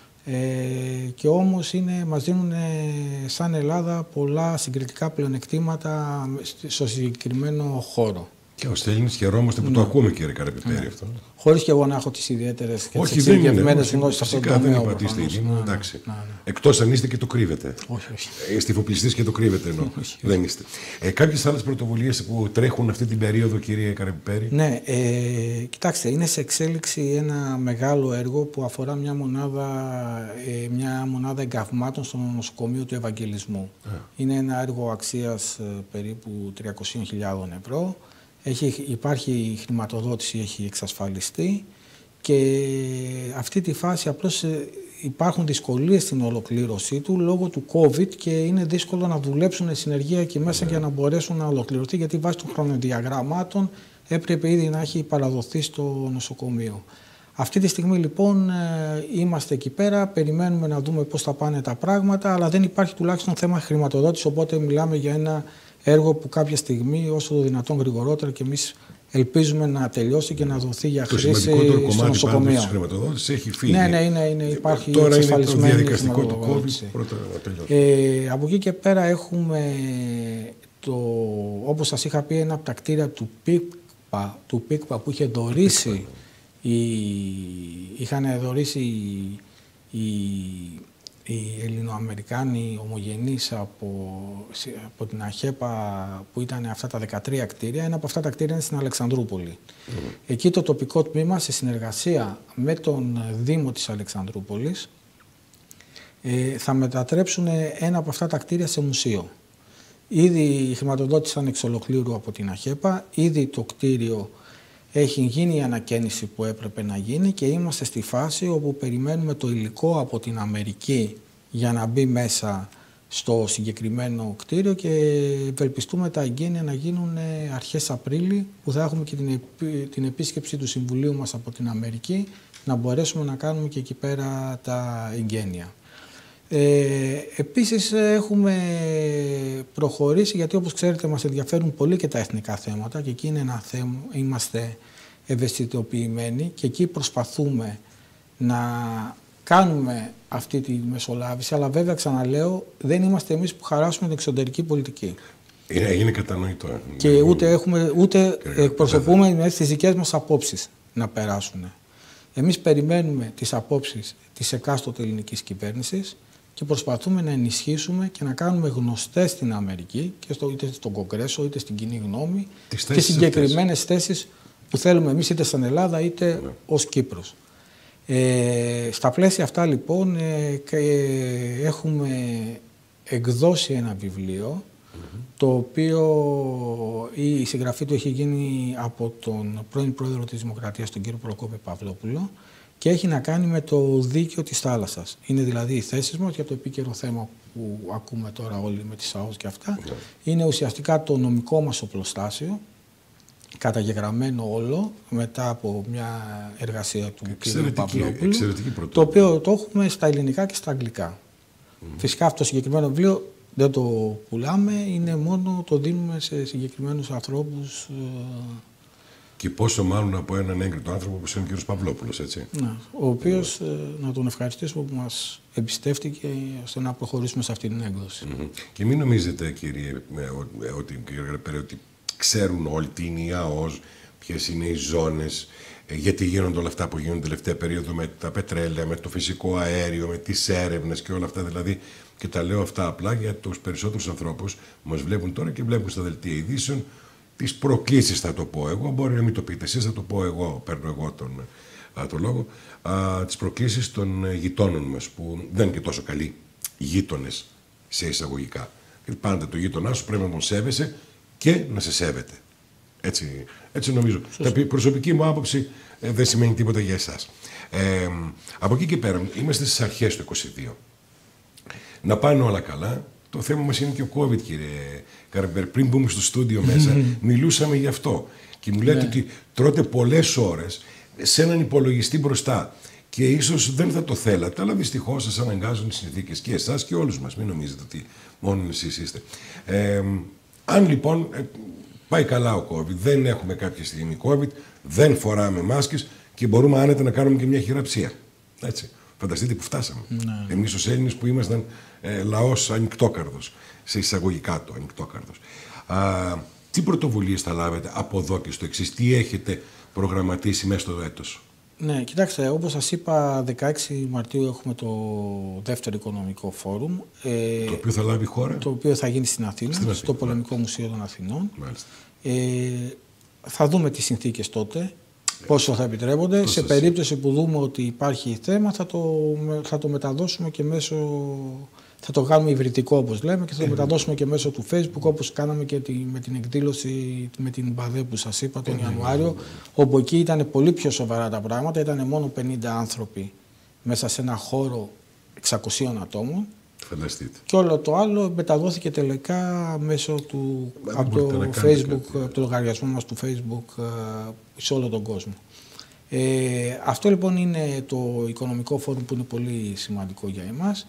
Ε, και όμως είναι, μας δίνουν σαν Ελλάδα πολλά συγκριτικά πλεονεκτήματα στο συγκεκριμένο χώρο. Και ως Έλληνες χαιρόμαστε που ναι. το ακούμε, κύριε Καραπιπέρη, ναι. αυτό. Χωρίς και εγώ να έχω τις ιδιαίτερες και τις εξειδικευμένες γνώσεις σε αυτό το τομέα. Φυσικά δεν είπατε είστε Έλληνες, εντάξει. Ναι, ναι. Εκτός αν είστε και το κρύβετε. Όχι, όχι. Είστε υφοπλιστής και το κρύβετε εννοώ. Όχι, όχι. Δεν είστε. Ε, κάποιες άλλες πρωτοβουλίες που τρέχουν αυτή την περίοδο, κύριε Καραπιπέρη? Ναι, ε, κοιτάξτε, είναι σε εξέλιξη ένα μεγάλο έργο που αφορά μια μονάδα, ε, μια μονάδα εγκαυμάτων στο νοσοκομείο του Ευαγγελισμού. Yeah. Είναι ένα έργο αξίας ε, περίπου τριακόσιες χιλιάδες ευρώ. Έχει, υπάρχει χρηματοδότηση, έχει εξασφαλιστεί και αυτή τη φάση απλώς υπάρχουν δυσκολίες στην ολοκλήρωσή του λόγω του COVID και είναι δύσκολο να δουλέψουν συνεργεία εκεί μέσα yeah. για να μπορέσουν να ολοκληρωθεί, γιατί βάσει των χρονοδιαγραμμάτων έπρεπε ήδη να έχει παραδοθεί στο νοσοκομείο. Αυτή τη στιγμή λοιπόν είμαστε εκεί πέρα, περιμένουμε να δούμε πώς θα πάνε τα πράγματα, αλλά δεν υπάρχει τουλάχιστον θέμα χρηματοδότηση, οπότε μιλάμε για ένα έργο που κάποια στιγμή, όσο το δυνατόν γρηγορότερα, και εμείς ελπίζουμε να τελειώσει και να δοθεί για το χρήση στο νοσοκομείο. Της χρηματοδότησης έχει φύγει. Ναι, ναι, είναι, είναι, υπάρχει τώρα εξασφαλισμένη είναι το διαδικαστικό του COVID. Πρώτα να τελειώσει. Ε, από εκεί και πέρα έχουμε, το, όπως σας είχα πει, ένα από τα κτίρια του ΠΙΚΠΑ, του ΠΙΚΠΑ που είχε δωρήσει, η, είχαν δωρήσει οι, οι Ελληνοαμερικάνοι ομογενείς από, από την ΑΧΕΠΑ, που ήταν αυτά τα δεκατρία κτίρια. Ένα από αυτά τα κτίρια είναι στην Αλεξανδρούπολη. Mm. Εκεί το τοπικό τμήμα, σε συνεργασία με τον Δήμο της Αλεξανδρούπολης, ε, θα μετατρέψουν ένα από αυτά τα κτίρια σε μουσείο. Ήδη χρηματοδότησαν εξ ολοκλήρου από την ΑΧΕΠΑ, ήδη το κτίριο έχει γίνει η ανακαίνιση που έπρεπε να γίνει και είμαστε στη φάση όπου περιμένουμε το υλικό από την Αμερική για να μπει μέσα στο συγκεκριμένο κτίριο και ευελπιστούμε τα εγγένεια να γίνουν αρχές Απρίλη, που θα έχουμε και την, επί, την επίσκεψη του Συμβουλίου μας από την Αμερική, να μπορέσουμε να κάνουμε και εκεί πέρα τα εγγένεια. Ε, επίσης έχουμε προχωρήσει, γιατί όπως ξέρετε μας ενδιαφέρουν πολύ και τα εθνικά θέματα και εκεί είναι ένα θέμα, είμαστε ευαισθητοποιημένοι και εκεί προσπαθούμε να κάνουμε αυτή τη μεσολάβηση, αλλά βέβαια ξαναλέω δεν είμαστε εμείς που χαράσουμε την εξωτερική πολιτική. Είναι, έγινε κατανοητό. Και είναι, ούτε, έχουμε, ούτε εκπροσωπούμε με τις δικές μας απόψεις να περάσουν. Εμείς περιμένουμε τις απόψεις της εκάστοτε ελληνικής κυβέρνησης και προσπαθούμε να ενισχύσουμε και να κάνουμε γνωστές στην Αμερική και στο, είτε στον Κογκρέσο είτε στην κοινή γνώμη και συγκεκριμένες θέσεις που θέλουμε εμείς είτε στην Ελλάδα είτε ναι. ως Κύπρος. Ε, στα πλαίσια αυτά λοιπόν ε, ε, έχουμε εκδώσει ένα βιβλίο mm-hmm. το οποίο η συγγραφή του έχει γίνει από τον πρώην πρόεδρο της Δημοκρατίας, τον κύριο Προκόπη Παυλόπουλο, και έχει να κάνει με το δίκαιο της θάλασσας. Είναι δηλαδή οι θέσεις μας για το επίκαιρο θέμα που ακούμε τώρα όλοι με τις ΣΑΟΣ και αυτά. Yeah. Είναι ουσιαστικά το νομικό μας οπλοστάσιο, καταγεγραμμένο όλο μετά από μια εργασία του κ. Παυλόπουλου, το οποίο το έχουμε στα ελληνικά και στα αγγλικά. Mm. Φυσικά αυτό το συγκεκριμένο βιβλίο δεν το πουλάμε, είναι μόνο το δίνουμε σε συγκεκριμένους ανθρώπους. Και πόσο μάλλον από έναν έγκριτο άνθρωπο όπως είναι ο κ. Παυλόπουλος, έτσι. Ναι, ο οποίος, yeah. ε, να τον ευχαριστήσουμε που μας εμπιστεύτηκε ώστε να προχωρήσουμε σε αυτή την έκδοση. Mm-hmm. Και μην νομίζετε, κύριε, ότι, κύριε, ότι ξέρουν όλοι τι είναι η ΑΟΣ, ποιες είναι οι ζώνες, γιατί γίνονται όλα αυτά που γίνονται τελευταία περίοδο με τα πετρέλαια, με το φυσικό αέριο, με τις έρευνες και όλα αυτά. Δηλαδή, και τα λέω αυτά απλά για τους περισσότερους ανθρώπους που μας βλέπουν τώρα και βλέπουν στα δελτία ειδήσεων τις προκλήσεις, θα το πω εγώ. Μπορεί να μην το πείτε εσείς, θα το πω εγώ, παίρνω εγώ τον, α, τον λόγο. Α, τις προκλήσεις των γειτόνων μας, που δεν είναι και τόσο καλοί γείτονες σε εισαγωγικά. Γιατί πάντα το γείτονά σου πρέπει να τον σέβεσαι και να σε σέβεται. Έτσι, έτσι νομίζω. Τα προσωπική μου άποψη ε, δεν σημαίνει τίποτα για εσάς. Ε, από εκεί και πέρα, είμαστε στις αρχές του είκοσι δύο. Να πάνε όλα καλά. Το θέμα μας είναι και ο COVID, κύριε Καραμπέρ. Πριν μπούμε στο στούντιο μέσα, μιλούσαμε γι' αυτό. Και μου λέτε ναι. ότι τρώτε πολλές ώρες σε έναν υπολογιστή μπροστά. Και ίσως δεν θα το θέλατε, αλλά δυστυχώς σας αναγκάζουν οι συνθήκες και εσάς και όλους μας. Μην νομίζετε ότι μόνο εσείς είστε. Ε, αν λοιπόν ε, πάει καλά ο COVID, δεν έχουμε κάποια στιγμή COVID, δεν φοράμε μάσκες και μπορούμε άνετα να κάνουμε και μια χειραψία. Έτσι. Φανταστείτε που φτάσαμε. Ναι. Εμείς ως Έλληνες που ήμασταν ε, λαός ανοιχτόκαρδος, σε εισαγωγικά το ανοιχτόκαρδος. Α, τι πρωτοβουλίες θα λάβετε από εδώ και στο εξής, τι έχετε προγραμματίσει μέσα στο έτος? Ναι, κοιτάξτε, όπως σας είπα, δεκαέξι Μαρτίου έχουμε το δεύτερο οικονομικό φόρουμ. Ε, το οποίο θα λάβει η χώρα. Το οποίο θα γίνει στην Αθήνα, στην στο Πολεμικό Μουσείο των Αθηνών. Ε, θα δούμε τις συνθήκες τότε, πόσο θα επιτρέπονται. Πώς σε περίπτωση που δούμε ότι υπάρχει θέμα, θα το, θα το μεταδώσουμε και μέσω... Θα το κάνουμε υβριδικό, όπως λέμε, και θα το μεταδώσουμε και μέσω του Facebook, όπως κάναμε και τη, με την εκδήλωση με την ΠΑΔΕ που σας είπα τον Ιανουάριο, όπου εκεί ήταν πολύ πιο σοβαρά τα πράγματα. Ήταν μόνο πενήντα άνθρωποι μέσα σε ένα χώρο εξακοσίων ατόμων. Φανταστείτε. Και όλο το άλλο μεταδόθηκε τελικά μέσω του, από το Facebook, από το λογαριασμό μας του Facebook σε όλο τον κόσμο. Ε, αυτό λοιπόν είναι το οικονομικό φόρουμ που είναι πολύ σημαντικό για εμάς.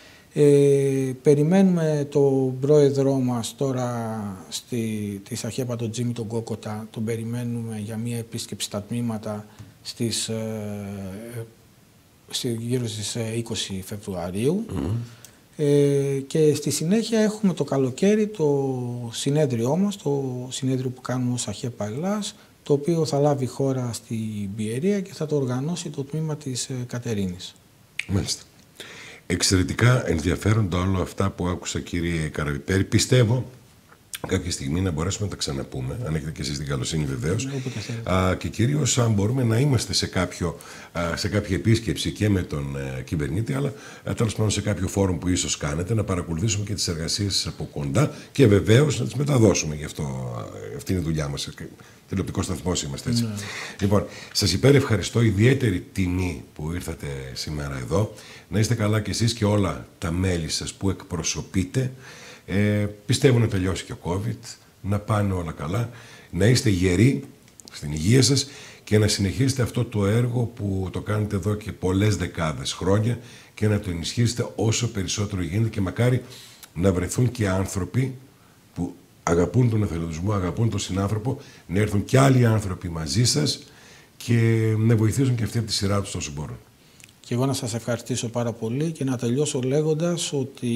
Ε, περιμένουμε τον πρόεδρό μας τώρα στη, της ΑΧΕΠΑ, τον Τζίμι τον Κόκοτα, τον περιμένουμε για μια επίσκεψη στα τμήματα στις, ε, στη, γύρω στις είκοσι Φεβρουαρίου. Mm-hmm. Ε, και στη συνέχεια έχουμε το καλοκαίρι το συνέδριό μας, το συνέδριο που κάνουμε ως ΑΧΕΠΑ Ελλάς, το οποίο θα λάβει χώρα στην Πιερία και θα το οργανώσει το τμήμα της ε, Κατερίνης. Μάλιστα. Εξαιρετικά ενδιαφέροντα όλα αυτά που άκουσα, κύριε Καραβιπέρη. Πιστεύω κάποια στιγμή να μπορέσουμε να τα ξαναπούμε, αν έχετε και εσείς την καλοσύνη βεβαίως. Α, και κυρίως αν μπορούμε να είμαστε σε, κάποιο, α, σε κάποια επίσκεψη και με τον α, κυβερνήτη, αλλά τέλος πάντων σε κάποιο φόρουμ που ίσως κάνετε, να παρακολουθήσουμε και τις εργασίες από κοντά και βεβαίως να τις μεταδώσουμε. Γι' αυτό αυτή είναι η δουλειά μας. Τηλεοπτικός σταθμός είμαστε, έτσι. Ναι. Λοιπόν, σας υπερευχαριστώ, ιδιαίτερη τιμή που ήρθατε σήμερα εδώ. Να είστε καλά κι εσείς και όλα τα μέλη σας που εκπροσωπείτε. Ε, πιστεύω να τελειώσει και ο COVID, να πάνε όλα καλά, να είστε γεροί στην υγεία σας και να συνεχίσετε αυτό το έργο που το κάνετε εδώ και πολλές δεκάδες χρόνια και να το ενισχύσετε όσο περισσότερο γίνεται και μακάρι να βρεθούν και άνθρωποι που αγαπούν τον εθελοντισμό, αγαπούν τον συνάνθρωπο, να έρθουν και άλλοι άνθρωποι μαζί σας και να βοηθήσουν και αυτοί από τη σειρά τους όσο μπορούν. Και εγώ να σας ευχαριστήσω πάρα πολύ και να τελειώσω λέγοντας ότι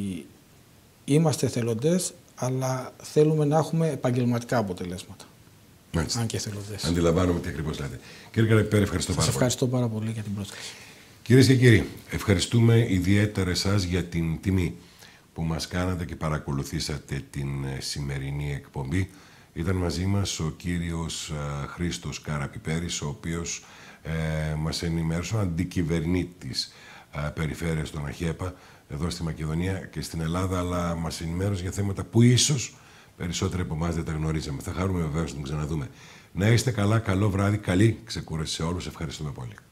είμαστε εθελοντές, αλλά θέλουμε να έχουμε επαγγελματικά αποτελέσματα. Μάλιστα. Αν και εθελοντές. Αντιλαμβάνομαι τι ακριβώς λέτε. Κύριε Καραβιπέρη, ευχαριστώ πάρα πολύ. Σας ευχαριστώ πάρα πολύ για την πρόσκληση. Κυρίες και κύριοι, ευχαριστούμε ιδιαίτερα εσάς για την τιμή που μας κάνατε και παρακολουθήσατε την σημερινή εκπομπή. Ήταν μαζί μας ο κύριος Χρήστος Καραβιπέρης, ο οποίος ε, μας ενημέρωσε, αντικυβερνήτης ε, περιφέρειας των ΑΧΕΠΑ, εδώ στη Μακεδονία και στην Ελλάδα, αλλά μας ενημέρωσε για θέματα που ίσως περισσότεροι από εμάς δεν τα γνωρίζαμε. Θα χαρούμε βεβαίως να την ξαναδούμε. Να είστε καλά, καλό βράδυ, καλή ξεκούραση σε όλους. Ευχαριστούμε πολύ.